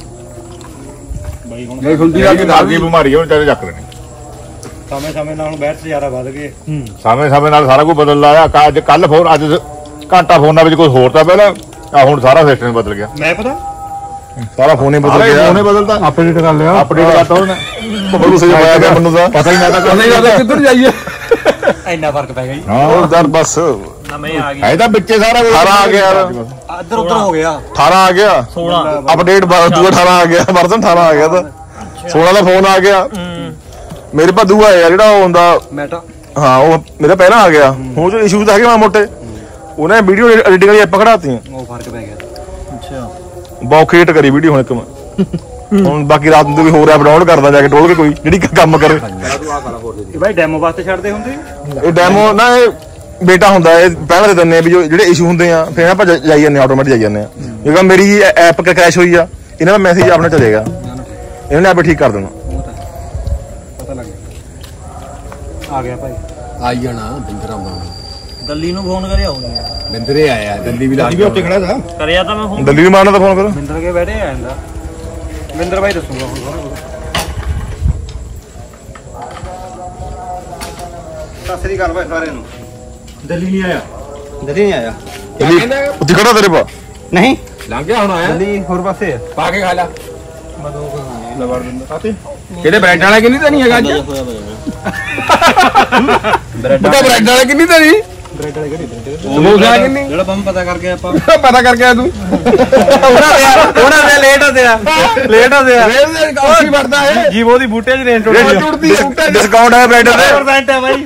ਬਾਈ ਹੁਣ ਇਹ ਹੁੰਦੀ ਆ ਕਿ ਦੀ ਬਿਮਾਰੀ ਹੁਣ ਚਾਹੇ ਚੱਕ ਲੈਣੀ ਸਮੇਂ ਨਾਲ ਹੁਣ ਬੈਠ ਜ਼ਿਆਦਾ ਵੱਧ ਗਏ ਸਮੇਂ ਨਾਲ ਸਾਰਾ ਕੁਝ ਬਦਲ ਆਇਆ ਅੱਜ ਕੱਲ ਫੋਨ ਅੱਜ ਘੰਟਾ ਫੋਨਾਂ ਵਿੱਚ ਕੁਝ ਹੋਰ ਤਾਂ ਪਹਿਲਾਂ ਆ ਹੁਣ ਸਾਰਾ ਸਿਸਟਮ ਬਦਲ ਗਿਆ ਮੈਂ ਪਤਾ ਸਾਰਾ ਫੋਨ ਹੀ ਬਦਲ ਗਿਆ ਫੋਨ ਹੀ ਬਦਲਦਾ ਅਪਡੇਟ ਕਰ ਲਿਆ ਅਪਡੇਟ ਕਰਤਾ ਉਹਨੇ ਮੈਨੂੰ ਸਹੀ ਪਾਇਆ ਗਿਆ ਮੈਨੂੰ ਤਾਂ ਪਤਾ ਹੀ ਨਹੀਂ ਕਿੱਧਰ ਜਾਈਏ ਇੰਨਾ ਫਰਕ ਪੈ ਗਿਆ ਜੀ ਹਾਂ ਦਰ ਬਸ ਨਵੇਂ ਆ ਗਏ ਇਹ ਤਾਂ ਵਿੱਚੇ ਸਾਰਾ 18 ਆ ਗਿਆ ਯਾਰ ਇੱਧਰ ਉੱਧਰ ਹੋ ਗਿਆ 18 ਆ ਗਿਆ 16 ਅਪਡੇਟ ਦੂਆ 18 ਆ ਗਿਆ ਵਰਜ਼ਨ 18 ਆ ਗਿਆ ਤਾਂ 16 ਦਾ ਫੋਨ ਆ ਗਿਆ ਮੇਰੇ ਪਾ ਦੂਆ ਯਾਰ ਜਿਹੜਾ ਉਹ ਹੁੰਦਾ ਮੈਟਾ ਹਾਂ ਉਹ ਮੇਰਾ ਪਹਿਲਾਂ ਆ ਗਿਆ ਹੁਣ ਜੋ ਇਸ਼ੂਜ਼ ਹੈਗੇ ਮਾ ਮੋਟੇ ਉਹਨੇ ਵੀਡੀਓ ਐਡੀਟਿੰਗ ਵਾਲੀ ਐਪ ਖੜਾਤੀਆਂ ਉਹ ਫਰਕ ਪੈ ਗਿਆ ਅੱਛਾ ਬਹੁਤ ਕ੍ਰੀਏਟ ਕਰੀ ਵੀਡੀਓ ਹੁਣ ਇੱਕ ਮੈਂ ਹੁਣ ਬਾਕੀ ਰਾਤ ਨੂੰ ਕੋਈ ਹੋਰ ਐਪ ਡਾਊਨਲੋਡ ਕਰਦਾ ਜਾ ਕੇ ਟੋਲ ਕੇ ਕੋਈ ਜਿਹੜੀ ਕੰਮ ਕਰੇ ਇਹ ਭਾਈ ਡੈਮੋ ਵਾਸਤੇ ਛੱਡਦੇ ਹੁੰਦੇ ਇਹ ਡੈਮੋ ਨਾ ਇਹ ਬੇਟਾ ਹੁੰਦਾ ਇਹ ਪਹਿਲਾਂ ਦੇ ਦਿੰਦੇ ਆ ਵੀ ਜਿਹੜੇ ਇਸ਼ੂ ਹੁੰਦੇ ਆ ਫਿਰ ਆਪਾਂ ਜਾਈ ਜਾਂਦੇ ਆਟੋਮੈਟਿਕ ਜਾਈ ਜਾਂਦੇ ਆ ਕਿਉਂਕਿ ਮੇਰੀ ਐਪ ਕ੍ਰੈਸ਼ ਹੋਈ ਆ ਇਹਨਾਂ ਦਾ ਮੈਸੇਜ ਆਪਣੇ ਚਲੇਗਾ ਇਹਨਾਂ ਨੇ ਆਪੇ ਠੀਕ ਕਰ ਦੇਣਾ ਪਤਾ ਲੱਗ ਗਿਆ ਆ ਗਿਆ ਭਾਈ ਆਈ ਜਾਣਾ ਬਿੰਦਰਾ ਦਿੱਲੀ ਨੂੰ ਫੋਨ ਕਰਿਆ ਹੋਣੀ ਬਿੰਦਰੇ ਆਇਆ ਦਿੱਲੀ ਵੀ ਲਾਜ ਕਰਿਆ ਤਾਂ ਮੈਂ ਫੋਨ ਦਿੱਲੀ ਨੂੰ ਮਾਰਨਾ ਤਾਂ ਫੋਨ ਕਰੋ ਮਿੰਦਰ ਕੇ ਬੈਠੇ ਆ ਜਾਂਦਾ ਮਿੰਦਰ ਭਾਈ ਦੱਸੂਗਾ ਹੁਣ ਸਸਰੀ ਗੱਲ ਭਾਈ ਸਾਰਿਆਂ ਨੂੰ ਦਿੱਲੀ ਨਹੀਂ ਆਇਆ ਦਿੱਲੀ ਨਹੀਂ ਆਇਆ ਉੱਥੇ ਖੜਾ ਤੇਰੇ ਪਾ ਨਹੀਂ ਲੰਘ ਗਿਆ ਹੁਣ ਆਇਆ ਦਿੱਲੀ ਹੋਰ ਪਾਸੇ ਆ ਪਾ ਕੇ ਖਾ ਲਾ ਮੈਂ ਦੋ ਲਵੜ ਦਿੰਦਾ ਸਾਥੀ ਕਿਹੜੇ ਬ੍ਰੈਡ ਵਾਲਾ ਕਿੰਨੀ ਤਾਂ ਨਹੀਂ ਹੈਗਾ ਅੱਜ ਬ੍ਰੈਡ ਵਾਲਾ ਕਿੰਨੀ ਤਾਂ ਨਹੀਂ ਬ੍ਰੈਡ ਵਾਲੇ ਕਿਹੜੀ ਸਮੋਸਾ ਵਾਲਾ ਕਿੰਨੀ ਜਿਹੜਾ ਪੰਮ ਪਤਾ ਕਰਕੇ ਆਪਾਂ ਪਤਾ ਕਰਕੇ ਆ ਤੂੰ ਉਹਨਾਂ ਦੇ ਲੇਟ ਹੁੰਦੇ ਆ ਕਾਫੀ ਵੜਦਾ ਹੈ ਜੀਵੋ ਦੀ ਬੂਟੇ 'ਚ ਰੇਂਜ ਟੁੱਟਦੀ ਡਿਸਕਾਊਂਟ ਹੈ ਬ੍ਰੈਡ ਤੇ 100% ਹੈ ਭਾਈ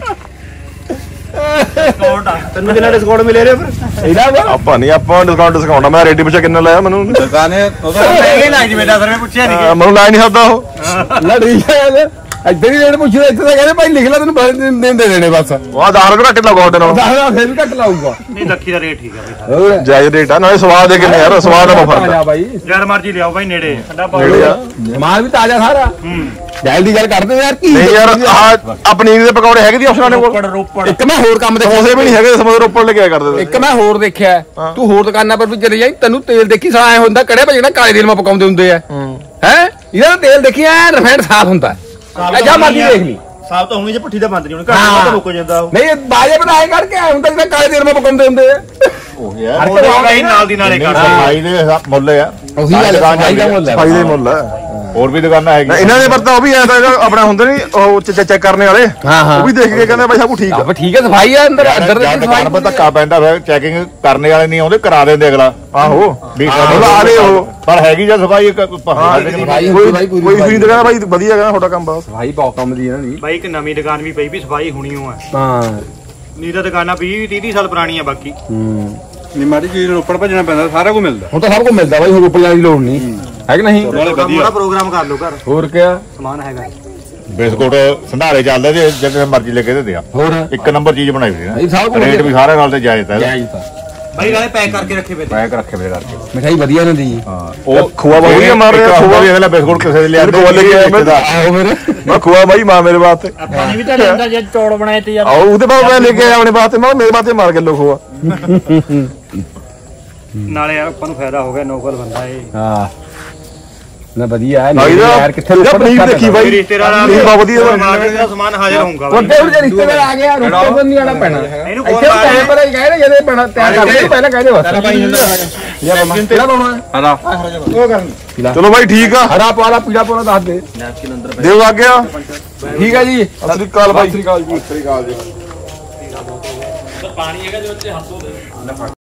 ਡਿਸਕਾਊਂਟ ਆ ਤੈਨੂੰ ਕਿੰਨਾ ਡਿਸਕਾਊਂਟ ਮਿਲੇ ਰਿਹਾ ਫਿਰ ਇਹਦਾ ਵਾ ਆਪਾਂ ਨਹੀਂ ਆਪਾਂ ਡਿਸਕਾਊਂਟ ਮੈਂ ਰੇਡੀ ਪੁੱਛਿਆ ਕਿੰਨਾ ਲਾਇਆ ਮੈਨੂੰ ਦੁਕਾਨੇ ਮਹਿੰਗੇ ਲੱਗ ਜੀ ਬੇਟਾ ਸਰ ਮੈਂ ਪੁੱਛਿਆ ਨਹੀਂ ਮੈਨੂੰ ਲਾ ਨਹੀਂ ਸਕਦਾ ਉਹ ਲੜੀ ਹੈ ਇੱਧਰ ਹੀ ਰੇਟ ਪੁੱਛਦਾ ਇੱਥੇ ਤਾਂ ਕਹਿੰਦੇ ਭਾਈ ਲਿਖ ਲੈ ਤੈਨੂੰ ਦੇ ਦੇਣੇ ਬਸ ਉਹ 10 ਰੁਪਏ ਘੱਟ ਲਾਉਂਦਾ ਤੁਹਾਡੇ ਨਾਲ 10 ਫਿਰ ਵੀ ਘੱਟ ਲਾਊਗਾ ਨਹੀਂ ਲੱਖੀ ਦਾ ਰੇਟ ਠੀਕ ਆ ਭਾਈ ਜਾਇਜ਼ ਰੇਟ ਆ ਨਾਲੇ ਸਵਾਦ ਦੇ ਕਿੰਨੇ ਯਾਰ ਸਵਾਦ ਦਾ ਫਰਕ ਆ ਬਾਈ ਯਾਰ ਮਰਜੀ ਲਿਆਓ ਭਾਈ ਨੇੜੇ ਠੰਡਾ ਨੇੜੇ ਆ। ਮਾਲ ਵੀ ਤਾਜ਼ਾ ਸਾਰਾ ਜਾਇਲ ਦੀ ਗੱਲ ਕਰਦੇ ਯਾਰ ਕੀ ਨਹੀਂ ਯਾਰ ਆ ਪਨੀਰ ਦੇ ਪਕੌੜੇ ਹੈਗੇ ਦੀ ਆਪਸ਼ਨ ਨੇ ਕੋਲ ਰੋਪੜ ਇੱਕ ਮੈਂ ਹੋਰ ਕੰਮ ਦੇਖਿਆ ਸਮੋਸੇ ਵੀ ਨਹੀਂ ਹੈਗੇ ਸਮੋਸੇ ਰੋਪੜ ਲੈ ਕੇ ਆਇਆ ਕਰਦੇ ਇੱਕ ਮੈਂ ਹੋਰ ਦੇਖਿਆ ਤੂੰ ਹੋਰ ਦੁਕਾਨਾਂ ਪਰ ਵੀ ਚਲੇ ਜਾਈਂ ਤੈਨੂੰ ਤੇਲ ਦੇਖੀ ਸਾਂ ਐ ਹੁੰਦਾ ਕੜੇ ਭਾਈ ਜਿਹੜਾ ਕਾਲੇ ਤੇਲ ਮਾ ਪਕਾਉਂਦੇ ਹੁੰਦੇ ਆ ਹੈ ਇਹਦਾ ਤਾਂ ਤੇਲ ਦੇਖੀ ਐ ਰਿਫਾਈਨਡ ਸਾਫ਼ ਹੁੰਦਾ ਜਾ ਮਰਜੀ ਦੇਖ ਲਈ ਸਾਬ ਤਾਂ ਹੋਣੀ ਜੇ ਭੱਠੀ ਦਾ ਬੰਦ ਨਹੀਂ ਹੁਣ ਘਰ ਤਾਂ ਮੁੱਕ ਜਾਂਦਾ ਉਹ ਨਹੀਂ ਬਾਜੇ ਬਣਾਏ ਕਰਕੇ ਐ ਹੁੰਦਾ ਜਿਹੜਾ ਕਾਲੇ ਤੇਲ ਮਾ ਪਕਾਉਂਦੇ ਹੁੰਦੇ ਆ ਹੋ ਗਿਆ ਭਾਈ ਨਾਲ ਦੀ ਨਾਲੇ ਕਰ ਸਫਾਈ ਦੇ ਮੁੱਲ ਆ ਉਹੀ ਗੱਲ ਸਫਾਈ ਦਾ ਮੁੱਲ ਹੈ ਸਫਾਈ ਦੇ ਮੁੱਲ ਆ ਹੋਰ ਵੀ ਦੁਕਾਨਾਂ ਹੈਗੀਆਂ ਇਹਨਾਂ ਦੇ ਪਰ ਤਾਂ ਉਹ ਵੀ ਐ ਤਾਂ ਆਪਣਾ ਹੁੰਦੇ ਨਹੀਂ ਉਹ ਚੈੱਕ ਕਰਨੇ ਵਾਲੇ ਉਹ ਵੀ ਦੇਖ ਕੇ ਕਹਿੰਦੇ ਭਾਈ ਸਭ ਕੁਝ ਠੀਕ ਆ ਆਪ ਠੀਕ ਹੈ ਸਫਾਈ ਆ ਅੰਦਰ ਅੰਦਰ ਦੀ ਦੁਕਾਨ ਪਰ ਧੱਕਾ ਪੈਂਦਾ ਫਿਰ ਚੈਕਿੰਗ ਕਰਨੇ ਵਾਲੇ ਨਹੀਂ ਆਉਂਦੇ ਕਰਾ ਦਿੰਦੇ ਅਗਲਾ ਆਹੋ ਵੀ ਆ ਰਹੇ ਉਹ ਪਰ ਹੈਗੀ ਜਾਂ ਸਫਾਈ ਕੋਈ ਨਹੀਂ ਦੁਕਾਨ ਭਾਈ ਵਧੀਆ ਹੈਗਾ ਤੁਹਾਡਾ ਕੰਮ ਬਸ ਸਫਾਈ ਬਹੁਤ ਕੰਮ ਦੀ ਇਹਨਾਂ ਦੀ ਭਾਈ ਇੱਕ ਨਵੀਂ ਦੁਕਾਨ ਵੀ ਪਈ ਵੀ ਸਫਾਈ ਹੋਣੀ ਓ ਆ ਹਾਂ ਨਹੀਂ ਤਾਂ ਦੁਕਾਨਾਂ 20-30 ਸਾਲ ਪੁਰਾਣੀਆਂ ਬਾਕੀ ਨਹੀਂ ਮਾੜੀ ਚੀਜ਼ ਰੋਪੜ ਭੱਜਣਾ ਪੈਂਦਾ ਸਾਰਾ ਕੁਝ ਮਿਲਦਾ ਹੁਣ ਤਾਂ ਸਭ ਕੁਝ ਮਿਲਦਾ ਬਾਈ ਹੋਰ ਉੱਪਰ ਜਾਣ ਦੀ ਲੋੜ ਨਹੀਂ ਹੈ ਕਿ ਨਹੀਂ ਵਧੀਆ ਪ੍ਰੋਗਰਾਮ ਕਰ ਲਓ ਘਰ ਹੋਰ ਕਿਆ ਸਮਾਨ ਹੈਗਾ ਬਿਸਕੁਟ ਸੰਧਾਰੇ ਚੱਲਦੇ ਜੇ ਜਿੰਨੇ ਮਰਜ਼ੀ ਲੈ ਕੇ ਦੇ ਦਿਆ ਹੋਰ ਇੱਕ ਨੰਬਰ ਚੀਜ਼ ਬਣਾਈ ਹੋਈ ਇਹ ਸਭ ਹੈ ਕੁਝ ਰੇਟ ਵੀ ਸਾਰੇ ਨਾਲ ਤੇ ਜਾਇਜ਼ ਹੈ ਜਾਇਜ਼ ਤਾਂ ਭਾਈ ਨਾਲੇ ਪੈਕ ਕਰਕੇ ਰੱਖੇ ਪਏ ਪੈਕ ਰੱਖੇ ਮੇਰੇ ਕਰਕੇ ਮਿਠਾਈ ਵਧੀਆ ਇਹਨਾਂ ਦੀ ਹਾਂ ਉਹ ਖੋਆ ਵਧੀਆ ਮਾਰ ਰਿਹਾ ਖੋਆ ਵੀ ਅਗਲਾ ਬਿਸਕੁਟ ਕਿਸੇ ਦੇ ਲਿਆ ਖੋਆ ਲੈ ਕੇ ਆਇਆ ਆਹੋ ਫਿਰ ਮੈਂ ਖੋਆ ਬਾਈ ਮਾਂ ਮੇਰੇ ਵਾਸਤੇ ਆਪਾਂ ਨੇ ਵੀ ਤਾਂ ਲੈਂਦਾ ਜੇ ਚੌੜ ਬਣਾਏ ਤੇ ਯਾਰ ਆਹ ਉਹਦੇ ਬਾਅਦ ਮੈਂ ਲੈ ਕੇ ਆਇਆ ਆਪਣੇ ਵਾਸਤੇ ਮੈਂ ਮੇਰੇ ਵਾਸਤੇ ਮਾਰ ਕਿਲੋ ਖੋਆ ਨਾਲੇ ਯਾਰ ਆਪਾਂ ਨੂੰ ਫਾਇਦਾ ਹੋ ਗਿਆ ਨੌਕਰ ਬੰਦਾ ਇਹ ਹਾਂ ਨਾ ਵਧੀਆ ਹੈ ਭਾਈ ਯਾਰ ਕਿੱਥੇ ਲੋਕਾਂ ਪਨੀਰ ਦੇਖੀ ਬਾਈ ਰਿਸ਼ਤੇਦਾਰ ਆ ਪਨੀਰ ਬਹੁਤ ਵਧੀਆ ਮਾਰਕੀਟ ਦਾ ਸਮਾਨ ਹਾਜ਼ਰ ਹੋਊਗਾ ਵੱਡੇ ਵੱਡੇ ਰਿਸ਼ਤੇਦਾਰ ਆ ਗਿਆ ਰੁੱਟੋ ਬੰਨੀ ਆਣਾ ਪੈਣਾ ਇਹਨੂੰ ਇੱਥੇ ਟਾਈਮ ਪਰ ਹੀ ਕਹਿੰਦੇ ਜਦੋਂ ਪੈਣਾ ਤਿਆਰ ਕਰਦੇ ਪਹਿਲਾਂ ਕਹਿੰਦੇ ਬਸ ਕਿਹੜਾ ਪਾਉਣਾ ਹੈ ਹਰਾ ਉਹ ਕਰਨ ਚਲੋ ਬਾਈ ਠੀਕ ਆ ਹਰਾ ਪਾ ਲਾ ਪੀਲਾ ਪਾ ਲਾ ਦੱਸ ਦੇ ਨੈਪਕਿਨ ਅੰਦਰ ਦਿਓ ਲੱਗ ਗਿਆ ਠੀਕ ਹੈ ਜੀ ਸਤਿ ਸ੍ਰੀ ਅਕਾਲ ਬਾਈ ਸਤਿ ਸ੍ਰੀ ਅਕਾਲ ਜੀ ਸਹੀ ਗੱਲ ਜੀ ਪਾਣੀ ਹੈਗਾ ਜੋ ਉੱਤੇ ਹੱਥ ਧੋ ਦੇ